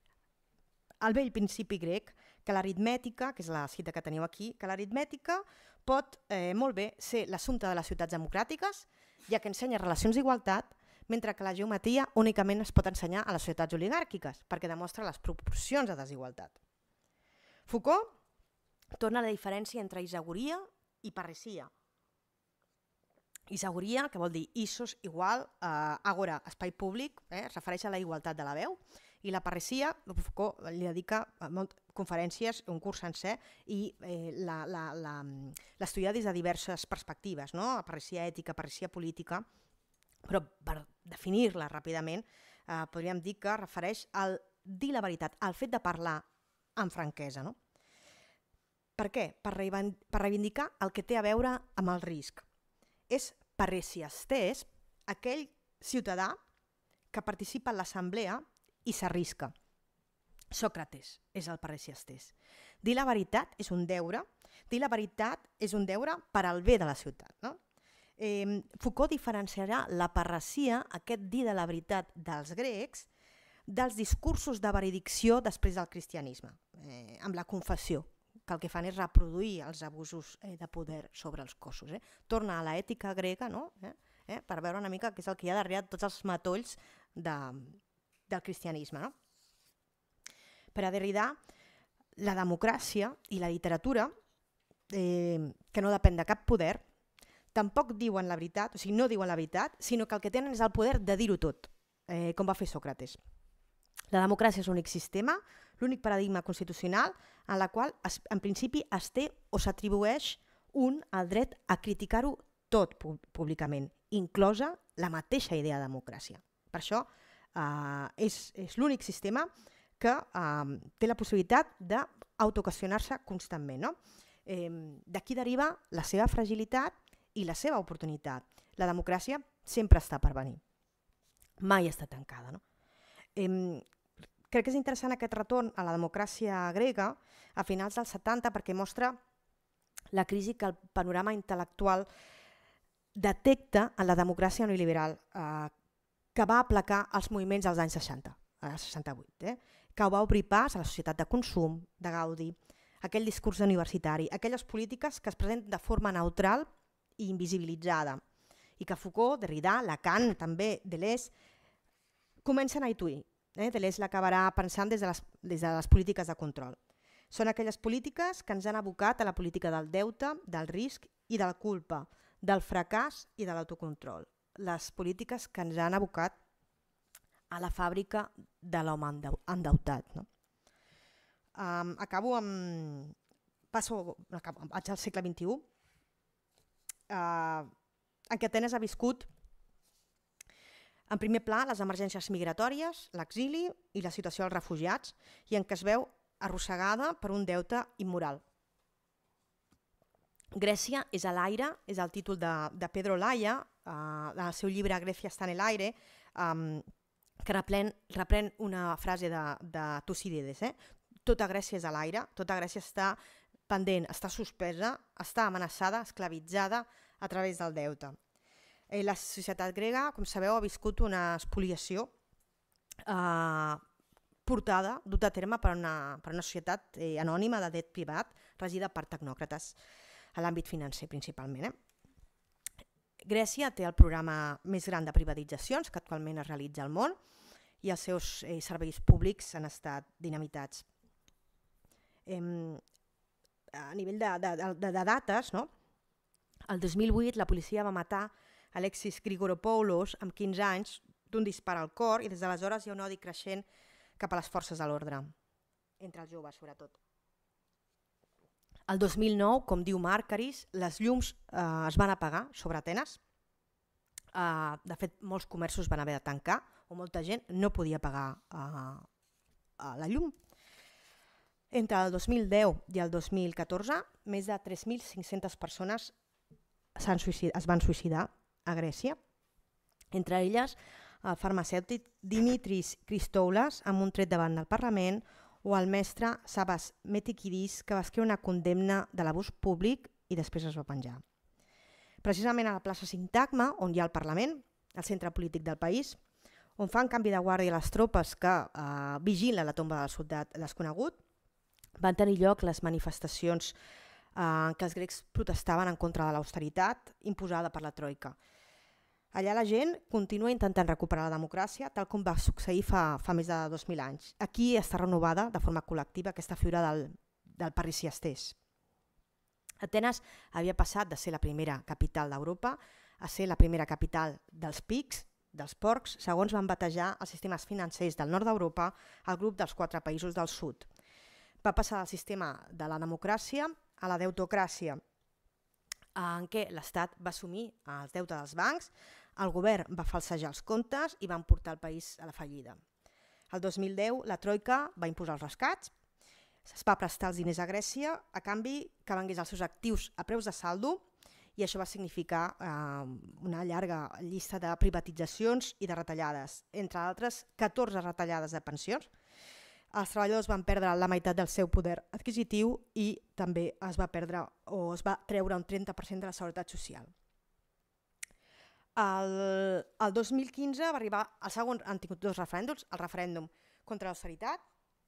S2: el vell principi grec que l'aritmètica, que és la cita que teniu aquí, que l'aritmètica pot eh, molt bé ser l'assumpte de les ciutats democràtiques, ja que ensenya relacions d'igualtat, mentre que la geometria únicament es pot ensenyar a les societats oligàrquiques, perquè demostra les proporcions de desigualtat. Foucault torna a la diferència entre isagoria i parresia. Isagoria, que vol dir isos igual, eh, agora, espai públic, eh, es refereix a la igualtat de la veu, i la parresia, Foucault li dedica molt conferències, un curs sencer, i eh, l'estudiar des de diverses perspectives, no? Parresia ètica, parresia política, però per definir-la ràpidament eh, podríem dir que refereix al dir la veritat, al fet de parlar amb franquesa, no? Per què? Per reivindicar el que té a veure amb el risc. És parresiastès aquell ciutadà que participa en l'assemblea i s'arrisca. Sòcrates és el parresiastès. Dir la veritat és un deure, dir la veritat és un deure per al bé de la ciutat, no? Eh, Foucault diferenciarà la parresia, aquest dir de la veritat dels grecs, dels discursos de veredicció després del cristianisme, eh, amb la confessió, que el que fan és reproduir els abusos eh, de poder sobre els cossos. Eh? Torna a l'ètica grega, no? eh? Eh? per veure una mica què és el que hi ha darrere tots els matolls de, del cristianisme. No? Per a Derrida, la democràcia i la literatura, eh, que no depèn de cap poder, tampoc diuen la veritat, o sigui, no diuen la veritat, sinó que el que tenen és el poder de dir-ho tot, eh, com va fer Sòcrates. La democràcia és l'únic sistema, l'únic paradigma constitucional en la qual es, en principi es té o s'atribueix un el dret a criticar-ho tot públicament, inclosa la mateixa idea de democràcia. Per això eh, és, és l'únic sistema que eh, té la possibilitat d'autoqüestionar-se constantment. No? Eh, D'aquí deriva la seva fragilitat i la seva oportunitat. La democràcia sempre està per venir. Mai està tancada. No? Eh, crec que és interessant aquest retorn a la democràcia grega a finals dels setanta perquè mostra la crisi que el panorama intel·lectual detecta en la democràcia neoliberal eh, que va aplacar els moviments dels anys seixanta, als seixanta-vuit, eh? que va obrir pas a la societat de consum, de gaudi, aquell discurs universitari, aquelles polítiques que es presenten de forma neutral i invisibilitzada, i que Foucault, Derrida, Lacan, també Deleuze, comencen a intuir. Eh? Deleuze l'acabarà pensant des de, les, des de les polítiques de control. Són aquelles polítiques que ens han abocat a la política del deute, del risc i de la culpa, del fracàs i de l'autocontrol. Les polítiques que ens han abocat a la fàbrica de l'home endeutat. No? Um, acabo amb... Passo, acabo, vaig al segle vint-i-u, uh, en què Atenes ha viscut en primer pla les emergències migratòries, l'exili i la situació dels refugiats, i en què es veu arrossegada per un deute immoral. Grècia és a l'aire, és el títol de, de Pedro Laya, uh, del seu llibre Grècia està en l'aire, um, que reprèn, reprèn una frase de, de Tucídides. Eh? Tota Grècia és a l'aire, tota Grècia està pendent, està suspesa, està amenaçada, esclavitzada a través del deute. Eh, la societat grega, com sabeu, ha viscut una espoliació eh, portada, duta a terme per una, per una societat eh, anònima de dret privat regida per tecnòcrates a l'àmbit financer principalment. Eh? Grècia té el programa més gran de privatitzacions que actualment es realitza al món i els seus eh, serveis públics han estat dinamitats. Eh, a nivell de, de, de, de dates, no? El dos mil vuit la policia va matar Alexis Grigoropoulos amb quinze anys d'un dispar al cor i des d'aleshores hi ha un odi creixent cap a les forces de l'ordre, entre els joves sobretot. El dos mil nou, com diu Márkaris, les llums eh, es van apagar sobre Atenes. Eh, de fet, molts comerços van haver de tancar o molta gent no podia pagar eh, la llum. Entre el dos mil deu i el dos mil catorze, més de tres mil cinc-centes persones es van suïcidar a Grècia, entre elles el farmacèutic Dimitris Christoulas amb un tret davant del Parlament o el mestre Savas Metikidis, que va escriure una condemna de l'abús públic i després es va penjar. Precisament a la plaça Sintagma, on hi ha el Parlament, el centre polític del país, on fan canvi de guàrdia les tropes que eh, vigilen la tomba del soldat desconegut, van tenir lloc les manifestacions eh, en què els grecs protestaven en contra de l'austeritat imposada per la Troika. Allà la gent continua intentant recuperar la democràcia, tal com va succeir fa, fa més de dos mil anys. Aquí està renovada de forma col·lectiva aquesta figura del, del parricià estès. Atenes havia passat de ser la primera capital d'Europa a ser la primera capital dels pics, dels porcs, segons van batejar els sistemes financers del nord d'Europa al grup dels quatre països del sud. Va passar del sistema de la democràcia a la deutocràcia, en què l'Estat va assumir els deutes dels bancs, el govern va falsejar els comptes i van portar el país a la fallida. El dos mil deu la Troika va imposar els rescats, es va prestar els diners a Grècia a canvi que vengués els seus actius a preus de saldo i això va significar eh, una llarga llista de privatitzacions i de retallades, entre altres catorze retallades de pensions. Els treballadors van perdre la meitat del seu poder adquisitiu i també es va perdre o es va treure un trenta per cent de la seguretat social. El, el dos mil quinze va arribar el segon, han tingut dos referèndums, el referèndum contra l'austeritat.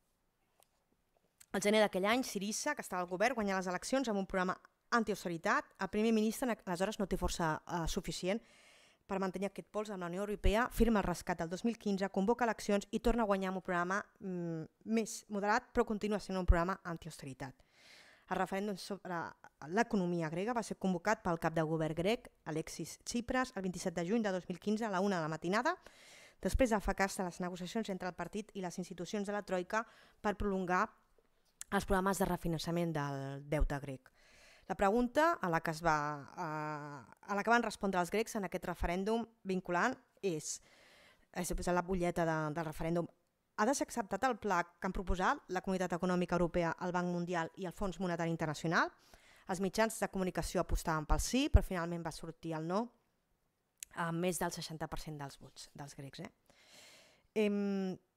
S2: Al gener d'aquell any, Syriza, que estava al govern, guanyà les eleccions amb un programa anti-austeritat. El primer ministre aleshores no té força eh, suficient per mantenir aquest pols amb la Unió Europea, firma el rescat del dos mil quinze, convoca eleccions i torna a guanyar amb un programa mm, més moderat, però continua sent un programa anti-austeritat. El referèndum sobre l'economia grega va ser convocat pel cap de govern grec, Alexis Tsipras, el vint-i-set de juny de dos mil quinze a la una de la matinada, després del fracàs de les negociacions entre el partit i les institucions de la Troika per prolongar els programes de refinançament del deute grec. La pregunta a la que, es va, a la que van respondre els grecs en aquest referèndum vinculant és, és la butlleta de, del referèndum, ha de ser acceptat el pla que han proposat la Comunitat Econòmica Europea, el Banc Mundial i el Fons Monetari Internacional? Els mitjans de comunicació apostaven pel sí, però finalment va sortir el no amb més del seixanta per cent dels vots dels grecs. Eh? Em,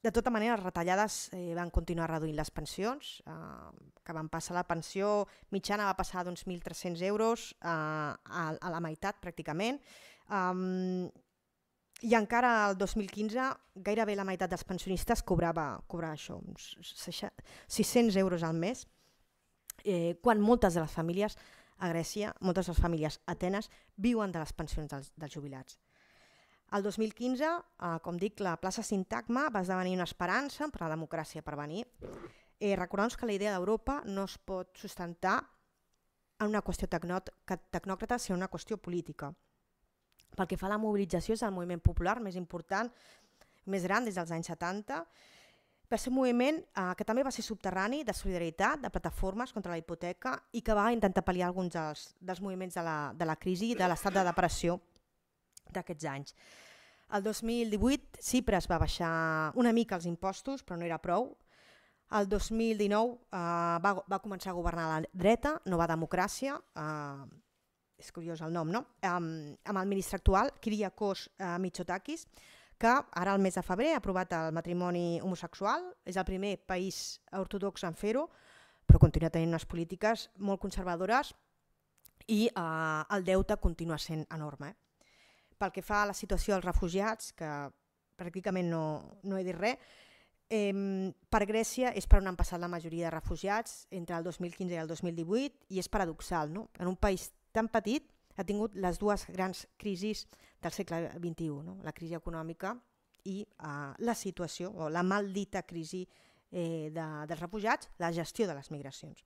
S2: de tota manera, les retallades eh, van continuar reduint les pensions, eh, que van passar la pensió mitjana va passar d'uns mil tres-cents euros eh, a, a la meitat pràcticament. Um, I encara el dos mil quinze gairebé la meitat dels pensionistes cobrava, cobrava això, uns sis-cents euros al mes, eh, quan moltes de les famílies a Grècia, moltes de les famílies a Atenes viuen de les pensions dels, dels jubilats. El dos mil quinze, eh, com dic, la plaça Sintagma va esdevenir una esperança per a la democràcia per venir. Eh, Recordem que la idea d'Europa no es pot sustentar en una qüestió tecnòcrata, sinó en una qüestió política. Pel que fa a la mobilització, és el moviment popular més important, més gran des dels anys setanta. Va ser un moviment eh, que també va ser subterrani, de solidaritat, de plataformes contra la hipoteca i que va intentar pal·liar alguns dels, dels moviments de la, de la crisi i de l'estat de depressió d'aquests anys. El dos mil divuit Tsipras va baixar una mica els impostos, però no era prou. El dos mil dinou eh, va, va començar a governar la dreta, Nova Democràcia, eh, és curiós el nom, no? Um, amb el ministre actual, Kyriakos uh, Mitsotakis, que ara al mes de febrer ha aprovat el matrimoni homosexual, és el primer país ortodox en fer-ho, però continua tenint unes polítiques molt conservadores i uh, el deute continua sent enorme. Eh? Pel que fa a la situació dels refugiats, que pràcticament no, no he dit res, eh, per Grècia és per on han passat la majoria de refugiats entre el dos mil quinze i el dos mil divuit i és paradoxal, no? En un país tan petit ha tingut les dues grans crisis del segle vint-i-u, no? La crisi econòmica i uh, la situació, o la maldita crisi eh, de, dels refugiats, la gestió de les migracions.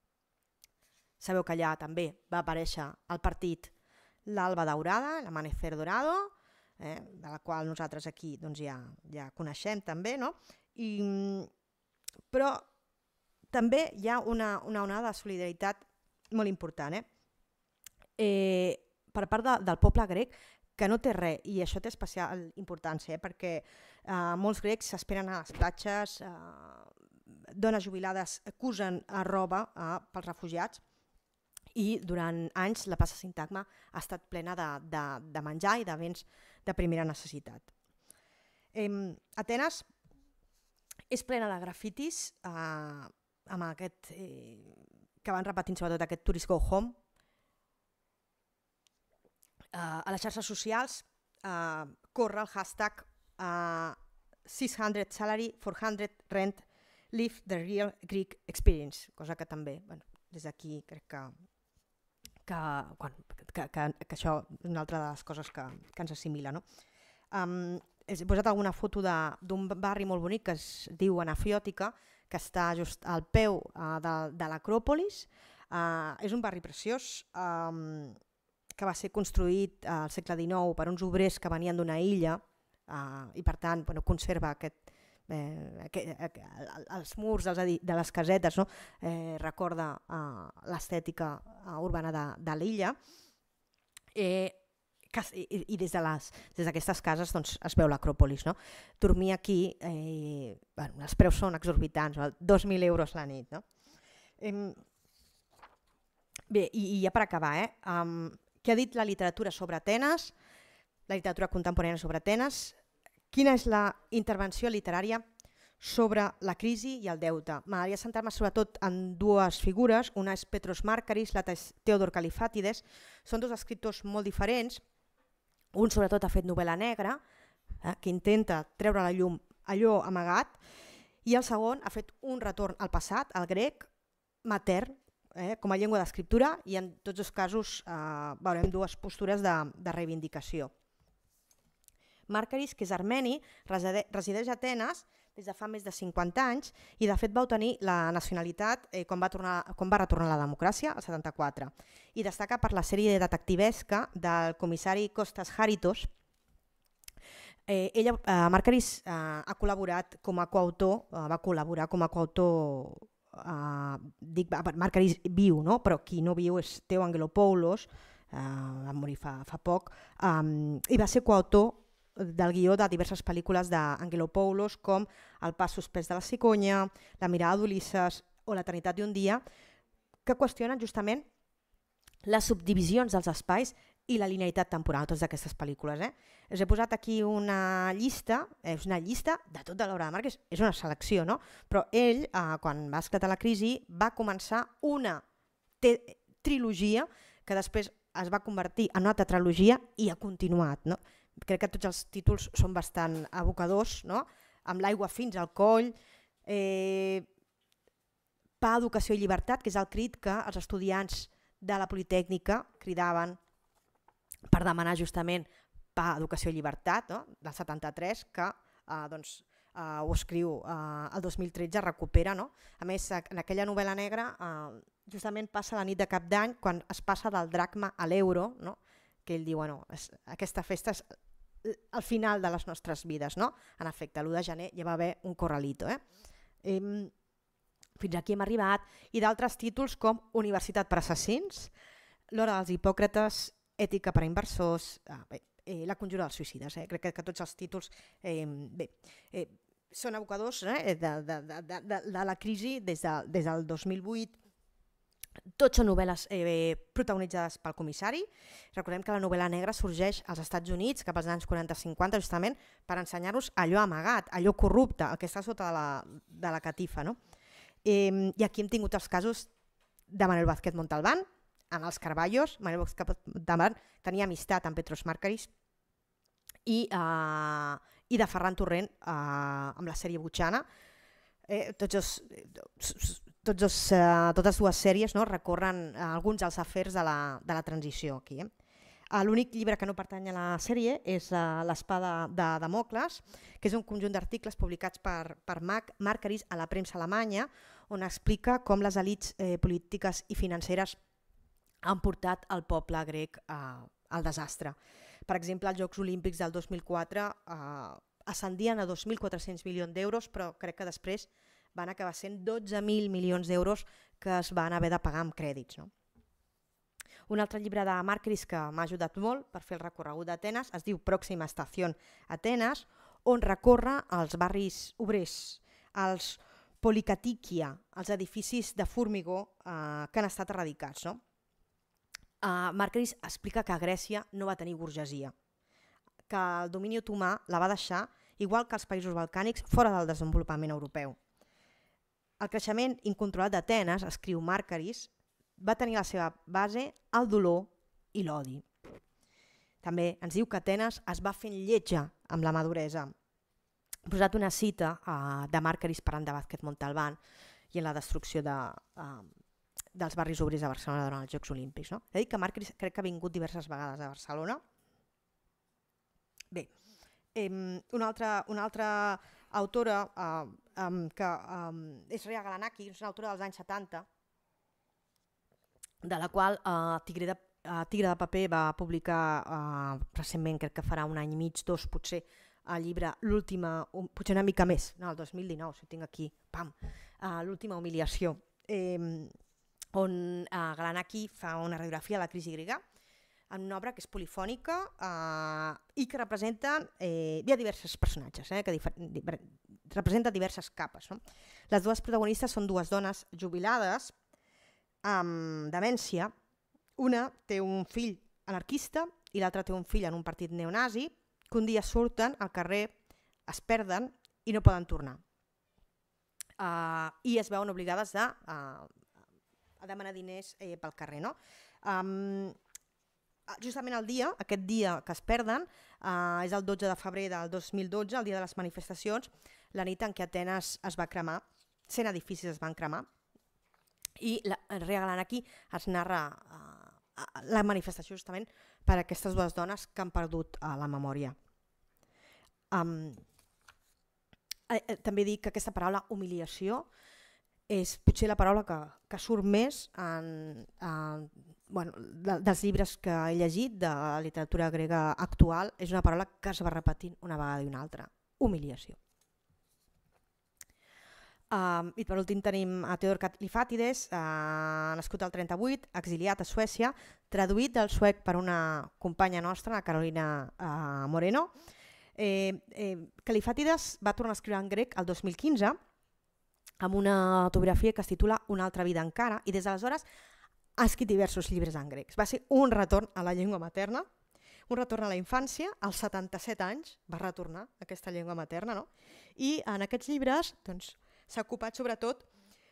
S2: Sabeu que allà també va aparèixer el partit l'Alba Daurada, l'Amanecer Dorado, eh, de la qual nosaltres aquí doncs, ja, ja coneixem també, no? I, però també hi ha una, una onada de solidaritat molt important, eh? Eh, per part de, del poble grec, que no té res, i això té especial importància, eh, perquè eh, molts grecs s'esperen a les platges, eh, dones jubilades acusen a roba eh, pels refugiats, i durant anys la plaça Sintagma ha estat plena de, de, de menjar i de béns de primera necessitat. Eh, Atenes és plena de grafitis, eh, amb aquest, eh, que van repetint sobretot aquest Tourists Go Home. Uh, a les xarxes socials uh, corre el hashtag uh, six hundred salary, four hundred rent, live the real Greek experience, cosa que també, bueno, des d'aquí crec que, que, bueno, que, que, que això és una altra de les coses que, que ens assimila. No? Um, he posat alguna foto d'un barri molt bonic que es diu Anafiòtica, que està just al peu uh, de, de l'Acròpolis. Uh, és un barri preciós, um, que va ser construït al segle dinou per uns obrers que venien d'una illa eh, i per tant bueno, conserva aquest, eh, aquest, eh, els murs dels de les casetes, no? eh, recorda eh, l'estètica eh, urbana de, de l'illa eh, i, i des d'aquestes de cases doncs, es veu l'Acròpolis. No? Dormir aquí, eh, bueno, els preus són exorbitants, no? dos mil euros la nit. No? Eh, bé, i, i ja per acabar, eh, um, què ha dit la literatura sobre Atenes, la literatura contemporània sobre Atenes, quina és la intervenció literària sobre la crisi i el deute. M'agradaria centrar-me sobretot en dues figures, una és Petros Markaris, l'altra és Theodor Kalifatides, són dos escriptors molt diferents, un sobretot ha fet novel·la negra, eh, que intenta treure a la llum allò amagat, i el segon ha fet un retorn al passat, al grec, matern, Eh, com a llengua d'escriptura, i en tots els casos eh, veurem dues postures de, de reivindicació. Markaris, que és armeni, resideix a Atenes des de fa més de cinquanta anys i de fet va obtenir la nacionalitat eh, quan, va tornar, quan va retornar a la democràcia, al setanta-quatre, i destaca per la sèrie detectivesca del comissari Kostas Haritos. Eh, ella, eh, Markaris eh, ha col·laborat com a coautor, eh, va col·laborar com a coautor Uh, dic, Markaris viu, no? Però qui no viu és Theo Angelopoulos, uh, va morir fa, fa poc, um, i va ser coautor del guió de diverses pel·lícules d'Angelopoulos com El pas suspès de la cigonya, La mirada d'Ulisses o L'eternitat d'un dia, que qüestionen justament les subdivisions dels espais i la linealitat temporal, totes aquestes pel·lícules. Eh? Us he posat aquí una llista, és una llista de tota l'obra de Márquez, és una selecció, no? Però ell, eh, quan va esclatar la crisi, va començar una trilogia que després es va convertir en una tetralogia i ha continuat. No? Crec que tots els títols són bastant evocadors, no? Amb l'aigua fins al coll, eh, Pa, educació i llibertat, que és el crit que els estudiants de la Politècnica cridaven per demanar justament Pa, educació i llibertat, no? Del setanta-tres, que eh, doncs, eh, ho escriu eh, el dos mil tretze, recupera. No? A més, en aquella novel·la negra eh, justament passa la nit de cap d'any quan es passa del dracma a l'euro, no? Que ell diu, bueno, és, aquesta festa és el final de les nostres vides. No? En efecte, l'u de gener ja va haver un corralito. Eh? Eh, Fins aquí hem arribat, i d'altres títols com Universitat per assassins, L'hora dels hipòcrates, Ètica per a inversors, eh, bé, eh, La conjura dels suïcides. Eh? Crec que, que tots els títols eh, bé, eh, són evocadors eh, de, de, de, de, de la crisi des, de, des del dos mil vuit. Tots són novel·les eh, protagonitzades pel comissari. Recordem que la novel·la negra sorgeix als Estats Units cap als anys quaranta cinquanta justament per ensenyar-nos allò amagat, allò corrupte, el que està sota de la, de la catifa. No? Eh, I aquí hem tingut els casos de Manuel Vázquez Montalbán, en els Carballos. Manuel Vázquez Montalbán tenia amistat amb Petros Márquez i, uh, i de Ferran Torrent uh, amb la sèrie Butxana. Eh, tots els, tots els, uh, totes dues sèries no, recorren uh, alguns dels afers de la, de la transició aquí. Eh? Uh, L'únic llibre que no pertany a la sèrie és uh, L'espada de Damocles, que és un conjunt d'articles publicats per, per Márquez a la premsa alemanya, on explica com les elits eh, polítiques i financeres han portat el poble grec uh, al desastre. Per exemple, els Jocs Olímpics del dos mil quatre uh, ascendien a dos mil quatre-cents milions d'euros, però crec que després van acabar sent dotze mil milions d'euros que es van haver de pagar amb crèdits. No? Un altre llibre de Márquez que m'ha ajudat molt per fer el recorregut d'Atenes es diu Pròxima Estació Atenes, on recorre els barris obrers, els policatiquia, els edificis de formigó eh, que han estat erradicats. No? Uh, Márquez explica que a Grècia no va tenir burgesia, que el domini otomà la va deixar, igual que els països balcànics, fora del desenvolupament europeu. El creixement incontrolat d'Atenes, escriu Márquez, va tenir la seva base al dolor i l'odi. També ens diu que Atenes es va fent lletja amb la maduresa. He posat una cita uh, de Márquez parlant de Vázquez Montalbán i en la destrucció de, uh, dels barris obrers de Barcelona durant els Jocs Olímpics. No? He dit que Márquez crec que ha vingut diverses vegades a Barcelona. Bé, eh, una, altra, una altra autora uh, um, que um, és Rea Galanaki, és una autora dels anys setanta, de la qual uh, Tigre, de, uh, Tigre de paper va publicar uh, recentment, crec que farà un any i mig, dos potser, el llibre L'última, um, potser una mica més, no, el dos mil dinou, si ho tinc aquí, pam, uh, L'última humiliació, eh, on uh, Galanaki fa una radiografia de la crisi grega, en una obra que és polifònica eh, i que representa, eh, hi ha diversos personatges, eh, que difer representa diverses capes. No? Les dues protagonistes són dues dones jubilades amb demència. Una té un fill anarquista i l'altra té un fill en un partit neonazi, que un dia surten al carrer, es perden i no poden tornar. Uh, I es veuen obligades a, uh, a demanar diners eh, pel carrer. No? Um, Justament el dia, aquest dia que es perden, eh, és el dotze de febrer del dos mil dotze, el dia de les manifestacions, la nit en què Atenes es va cremar, cent edificis es van cremar, i la Rea Galanaki es narra eh, la manifestació justament per a aquestes dues dones que han perdut eh, la memòria. Um, eh, també dic que aquesta paraula humiliació és potser la paraula que, que surt més en, en, bueno, de, dels llibres que he llegit de la literatura grega actual. És una paraula que es va repetint una vegada i una altra. Humiliació. Um, I per últim tenim a Teodor Kalifatides, uh, nascut al trenta-vuit, exiliat a Suècia, traduït del suec per una companya nostra, la Carolina uh, Moreno. Eh, eh, Kalifatides va tornar a escriure en grec el dos mil quinze, amb una autobiografia que es titula Una altra vida encara, i des d'aleshores ha escrit diversos llibres en grec. Va ser un retorn a la llengua materna, un retorn a la infància, als setanta-set anys va retornar a aquesta llengua materna, no? I en aquests llibres doncs, s'ha ocupat sobretot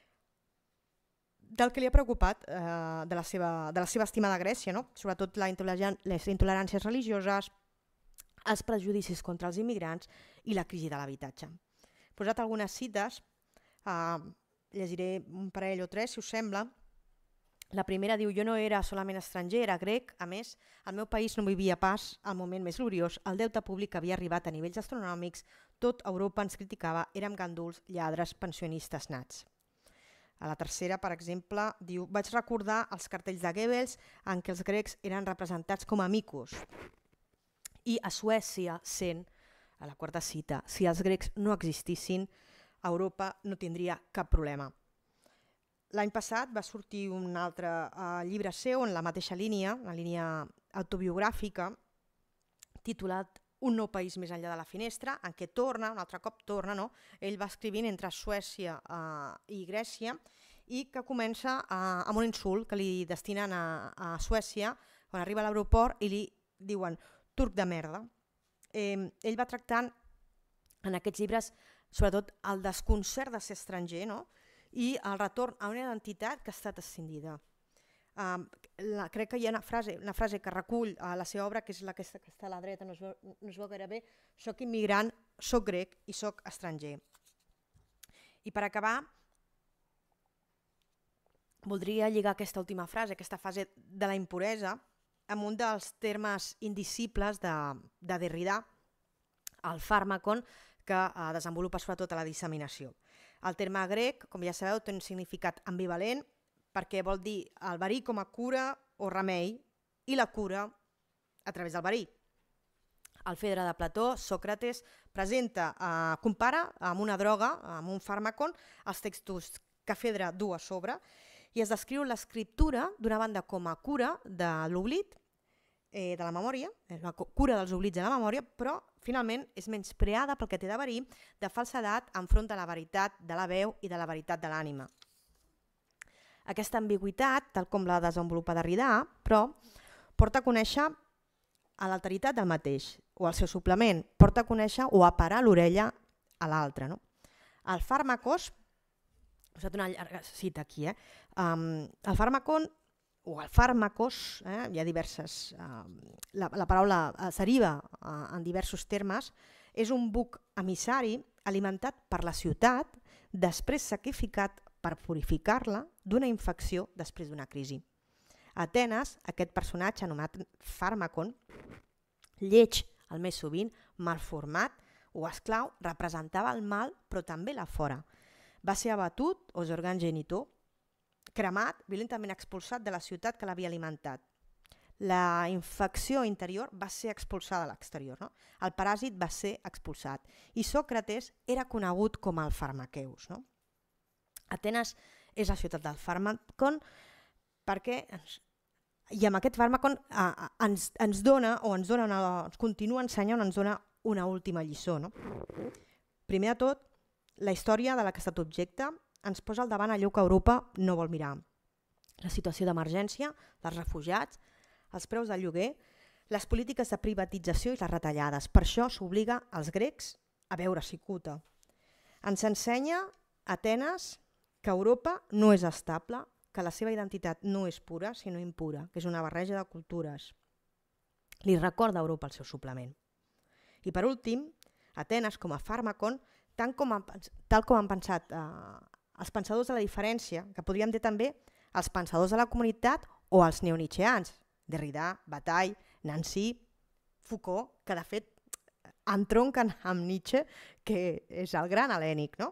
S2: del que li ha preocupat eh, de, la seva, de la seva estimada Grècia, no? Sobretot la intoleran les intoleràncies religioses, els prejudicis contra els immigrants i la crisi de l'habitatge. He posat algunes cites, eh, llegiré un parell o tres, si us sembla. La primera diu, jo no era solament estranger, era grec, a més, el meu país no vivia pas al moment més gloriós, el deute públic havia arribat a nivells astronòmics, tot Europa ens criticava, érem ganduls, lladres, pensionistes nats. A la tercera, per exemple, diu, vaig recordar els cartells de Goebbels en què els grecs eren representats com a micos. I a Suècia, sent, a la quarta cita, si els grecs no existissin, Europa no tindria cap problema. L'any passat va sortir un altre uh, llibre seu en la mateixa línia, una línia autobiogràfica, titulat Un nou país més enllà de la finestra, en què torna, un altre cop torna, no? Ell va escrivint entre Suècia uh, i Grècia i que comença uh, amb un insult que li destinen a, a Suècia quan arriba a l'aeroport i li diuen turc de merda. Eh, ell va tractant en aquests llibres sobretot el desconcert de ser estranger, no? I el retorn a una identitat que ha estat escindida. Um, la, crec que hi ha una frase, una frase que recull a la seva obra, que és la que està, que està a la dreta, no es veu, no es veu gaire bé, soc immigrant, soc grec i soc estranger. I per acabar, voldria lligar aquesta última frase, aquesta fase de la impuresa, amb un dels termes indicibles de, de Derrida, el fàrmacon, que eh, desenvolupa sobretot a la disseminació. El terme grec, com ja sabeu, té un significat ambivalent perquè vol dir el verí com a cura o remei i la cura a través del verí. El Fedre de Plató, Sòcrates, presenta, eh, compara amb una droga, amb un fàrmacon, els textos que Fedre du a sobre i es descriu l'escriptura d'una banda com a cura de l'oblit, eh, de la memòria, la cura dels oblits de la memòria, però finalment és menyspreada pel que té de verí, de falsedat enfront de la veritat de la veu i de la veritat de l'ànima. Aquesta ambigüitat, tal com la desenvolupa Derrida, però porta a conèixer a l'alteritat del mateix, o al seu suplement, porta a conèixer o a parar l'orella a l'altre. No? El fàrmacos, he posat una llarga cita aquí, eh? um, el fàrmacon o el fàrmacos, eh? hi ha diverses, uh, la, la paraula uh, s'ariva uh, en diversos termes, és un buc emissari alimentat per la ciutat, després sacrificat per purificar-la d'una infecció després d'una crisi. A Atenes, aquest personatge anomenat fàrmacon, lleig el més sovint, malformat o esclau, representava el mal però també la fora. Va ser abatut o organ genitor, cremat, violentament expulsat de la ciutat que l'havia alimentat. La infecció interior va ser expulsada a l'exterior, no? El paràsit va ser expulsat i Sòcrates era conegut com el farmaqueus. No? Atenes és la ciutat del fàrmacon perquè ens, i amb aquest fàrmacon eh, ens, ens dona o ens, dona una, ens continua ensenyant, ens dona una última lliçó. No? Primer de tot, la història de la que ha estat objecte ens posa al davant allò que Europa no vol mirar. La situació d'emergència, dels refugiats, els preus del lloguer, les polítiques de privatització i les retallades. Per això s'obliga als grecs a veure Cicuta. Ens ensenya Atenes que Europa no és estable, que la seva identitat no és pura, sinó impura, que és una barreja de cultures. Li recorda a Europa el seu suplement. I per últim, Atenes com a fàrmacon, tant com han, tal com han pensat eh, els pensadors de la diferència, que podríem dir també els pensadors de la comunitat o els neonietzscheans, Derrida, Bataille, Nancy, Foucault, que de fet entronquen amb Nietzsche, que és el gran hel·lènic. No?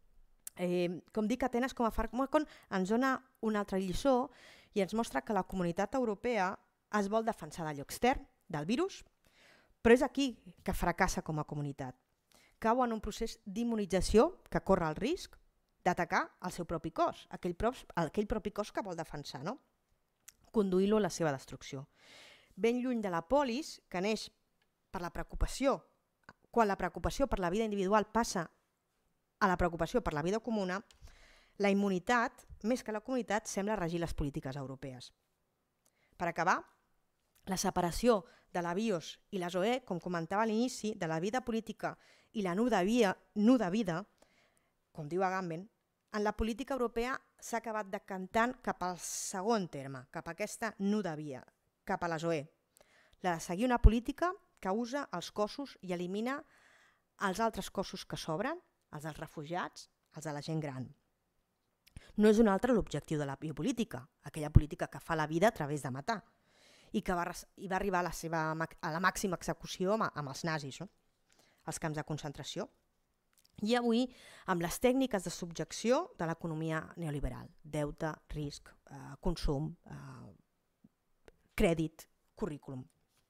S2: Eh, com dic, Atenes com a fàrmacon ens dona una altra lliçó i ens mostra que la comunitat europea es vol defensar d'allò extern, del virus, però és aquí que fracassa com a comunitat. Cau en un procés d'immunització que corre el risc d'atacar el seu propi cos, aquell, prop, aquell propi cos que vol defensar, no? Conduir-lo a la seva destrucció. Ben lluny de la polis, que neix per la preocupació, quan la preocupació per la vida individual passa a la preocupació per la vida comuna, la immunitat, més que la comunitat, sembla regir les polítiques europees. Per acabar, la separació de la BIOS i la ZOE, com comentava a l'inici, de la vida política i la nu de vida, nu de vida, com diu Agamben, en la política europea s'ha acabat decantant cap al segon terme, cap a aquesta nu de vida, cap a la ZOE. La de seguir una política que usa els cossos i elimina els altres cossos que sobren, els dels refugiats, els de la gent gran. No és un altre l'objectiu de la biopolítica, aquella política que fa la vida a través de matar, i que va, i va arribar a la, seva, a la màxima execució amb, amb els nazis, no? Els camps de concentració. I avui amb les tècniques de subjecció de l'economia neoliberal, deute, risc, eh, consum, eh, crèdit, currículum.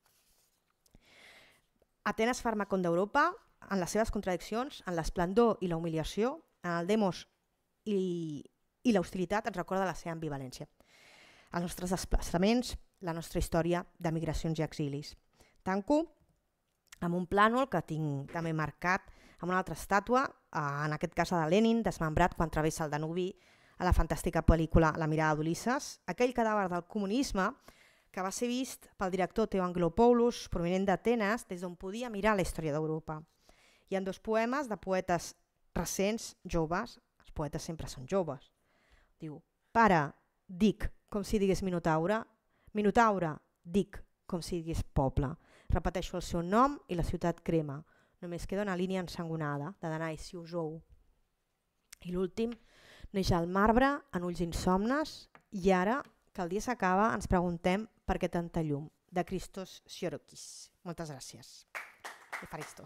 S2: Atenes Fàrmacon d'Europa, en les seves contradiccions, en l'esplendor i la humiliació, en el demos i, i l'hostilitat, ens recorda la seva ambivalència. Els nostres desplaçaments, la nostra història de migracions i exilis. Tanco amb un plànol que tinc també marcat amb una altra estàtua, en aquest cas de Lenin, desmembrat quan travessa el Danubi a la fantàstica pel·lícula La mirada d'Ulisses, aquell cadàver del comunisme que va ser vist pel director Theo Angelopoulos, provinent d'Atenes, des d'on podia mirar la història d'Europa. Hi ha dos poemes de poetes recents, joves, els poetes sempre són joves. Diu, pare, dic, com si digués Minotaure, Minotaure, dic, com si digués poble. Repeteixo el seu nom i la ciutat crema. Només queda una línia ensangonada de Danai, si us ou. I l'últim, neix al marbre, en ulls insomnes, i ara, que el dia s'acaba, ens preguntem per què tanta llum, de Christos Tsiorokis. Moltes gràcies. Efaristo.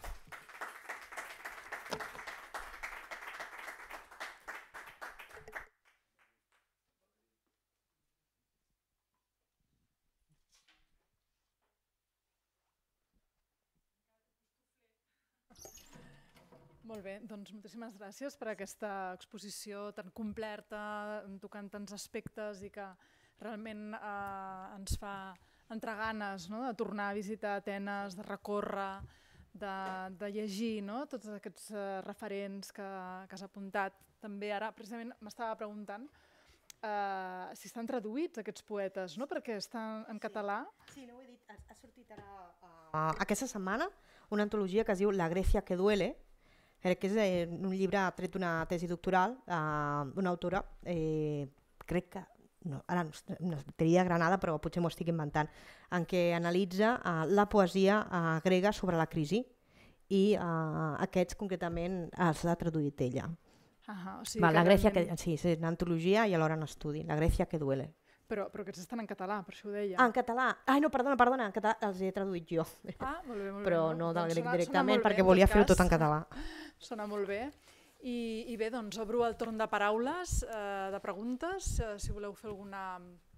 S1: Molt bé, doncs moltíssimes gràcies per aquesta exposició tan completa, tocant tants aspectes i que realment eh, ens fa entrar ganes, no?, de tornar a visitar Atenes, de recórrer, de, de llegir, no?, tots aquests eh, referents que, que has apuntat. També ara, precisament, m'estava preguntant eh, si estan traduïts aquests poetes, no?, perquè estan en català.
S2: Sí, no ho he dit, ha, ha sortit ara uh, aquesta setmana una antologia que es diu La Grecia que duele, que és eh, un llibre tret d'una tesi doctoral uh, d'una autora, eh, crec que, no, ara no, no diria Granada, però potser m'ho estic inventant, en què analitza uh, la poesia uh, grega sobre la crisi i uh, aquests concretament els ha traduït ella.
S1: Ah, o sigui
S2: Va,
S1: que
S2: la Grècia
S1: realment...
S2: que, sí, és una antologia i alhora un estudi, La Grècia que duele.
S1: Però, però aquests estan en català, per això ho deia.
S2: Ah, en català. Ai, no, perdona, perdona, en català els he traduït jo.
S1: Ah, molt bé, molt
S2: però
S1: bé.
S2: no del
S1: doncs
S2: grec
S1: sona,
S2: directament,
S1: sona
S2: perquè
S1: bé,
S2: volia
S1: en
S2: fer-ho
S1: tot
S2: tot en
S1: cas.
S2: català.
S1: Sona molt bé. I, i bé, doncs obro el torn de paraules, eh, de preguntes, eh, si voleu fer alguna,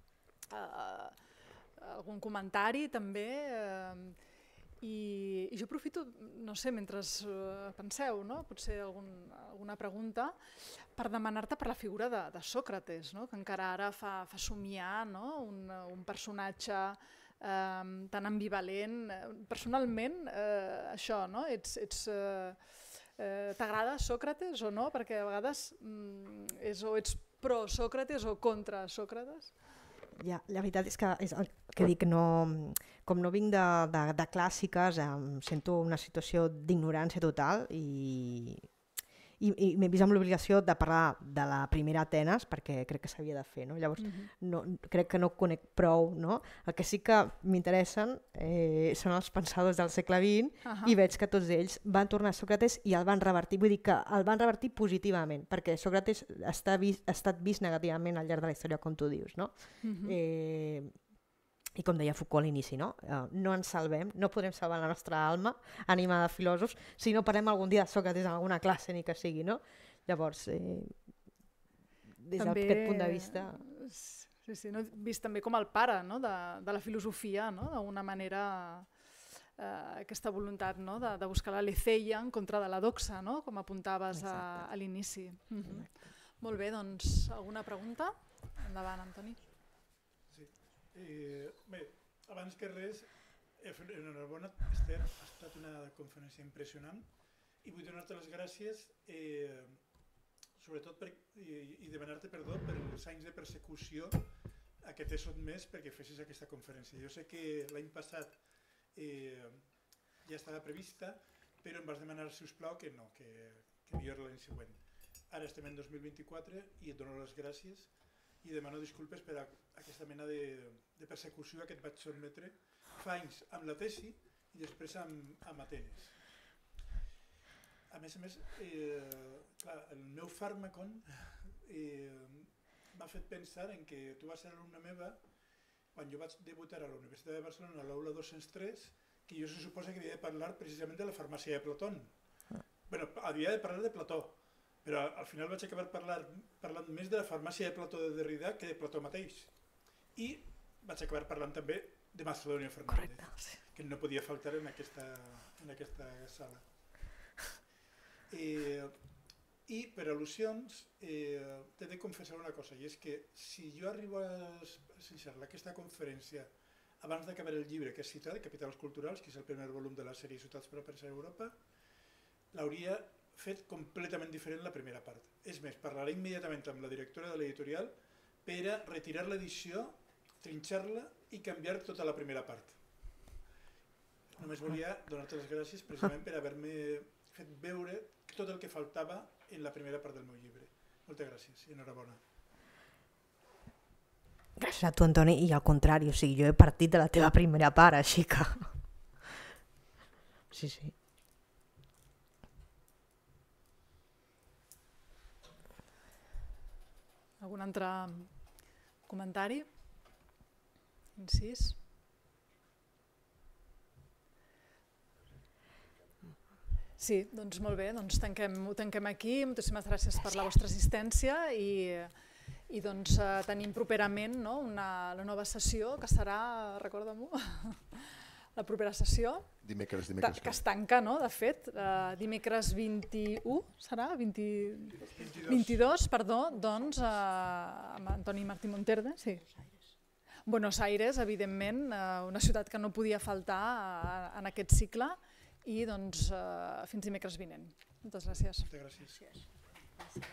S1: eh, algun comentari també. Eh, i, I jo aprofito, no sé, mentre eh, penseu, no?, potser algun, alguna pregunta, per demanar-te per la figura de, de Sòcrates, no?, que encara ara fa, fa somiar, no?, un, un personatge eh, tan ambivalent. Personalment, eh, això, no?, ets... ets eh, eh, t'agrada Sòcrates o no? Perquè a vegades mm, és, o ets pro-Sòcrates o contra Sòcrates.
S2: Ja, la veritat és que, és el que dic, no, com no vinc de, de, de clàssiques, em sento una situació d'ignorància total i, i, i m'he vist amb l'obligació de parlar de la primera Atenes perquè crec que s'havia de fer. No? Llavors, uh-huh. no, crec que no conec prou. No? El que sí que m'interessen eh, són els pensadors del segle vint uh-huh. i veig que tots ells van tornar a Sòcrates i el van revertir. Vull dir que el van revertir positivament, perquè Sòcrates està vist, ha estat vist negativament al llarg de la història, com tu dius. No? Uh-huh. eh, I com deia Foucault a l'inici, no? Uh, no ens salvem, no podrem salvar la nostra alma, ànima de filòsofs, si no parlem algun dia de Sòcrates en alguna classe, ni que sigui, no? Llavors, eh, des d'aquest punt de vista...
S1: Sí, sí, no? Vist també com el pare, no?, de, de la filosofia, no?, d'alguna manera, eh, aquesta voluntat, no?, de, de buscar la leceia en contra de la doxa, no?, com apuntaves a, a l'inici. Uh-huh. Molt bé, doncs, alguna pregunta? Endavant, Antoni.
S3: Eh, bé, abans que res, enhorabona, Esther, ha estat una conferència impressionant i vull donar-te les gràcies eh, sobretot per, i, i demanar-te perdó per els anys de persecució a què t'he sotmès perquè fessis aquesta conferència. Jo sé que l'any passat eh, ja estava prevista, però em vas demanar, si us plau, que no, que, que millor l'any següent. Ara estem en dos mil vint-i-quatre i et dono les gràcies i demano disculpes per a aquesta mena de, de persecució a què et vaig sotmetre fa anys amb la tesi i després amb, amb Atenes. A més a més, eh, clar, el meu fàrmacon eh, m'ha fet pensar en que tu vas ser alumna meva quan jo vaig debutar a la Universitat de Barcelona a l'aula dos-cents tres, que jo se suposa que havia de parlar precisament de la farmàcia de Platón. Bueno, havia de parlar de Plató, però al final vaig acabar parlar, parlant més de la farmàcia de Plató de Derrida que de Plató mateix. I vaig acabar parlant també de Macedònia Fernández,
S2: Correcte, sí.
S3: que no podia faltar en aquesta, en aquesta sala. Eh, I per al·lusions eh, t'he de confessar una cosa, i és que si jo arribo a assistir a aquesta conferència abans d'acabar el llibre que has citat, Capitals Culturals, que és el primer volum de la sèrie Ciutats per a pensar a Europa, l'hauria fet completament diferent la primera part. És més, parlaré immediatament amb la directora de l'editorial per a retirar l'edició, trinxar-la i canviar tota la primera part. Només volia donar-te les gràcies precisament per haver-me fet veure tot el que faltava en la primera part del meu llibre. Moltes gràcies i enhorabona.
S2: Gràcies a tu, Antoni, i al contrari, o sigui, jo he partit de la teva primera part, així que... Sí, sí.
S1: Algun altre comentari? Incís? Sí, doncs molt bé, doncs tanquem, ho tanquem aquí. Moltíssimes gràcies per la vostra assistència i, i doncs eh, tenim properament, no, una, la nova sessió que serà, recorda-m'ho, la propera sessió,
S4: Dimecres, dimecres.
S1: que es tanca, no, de fet, eh, dimecres vint-i-u, serà? vint... vint-i-dos, perdó, doncs, eh, amb Antoni Martí Monterde, sí. Buenos Aires, evidentment, eh, una ciutat que no podia faltar eh, en aquest cicle, i doncs eh, fins dimecres vinent. Moltes gràcies.
S3: Moltes gràcies.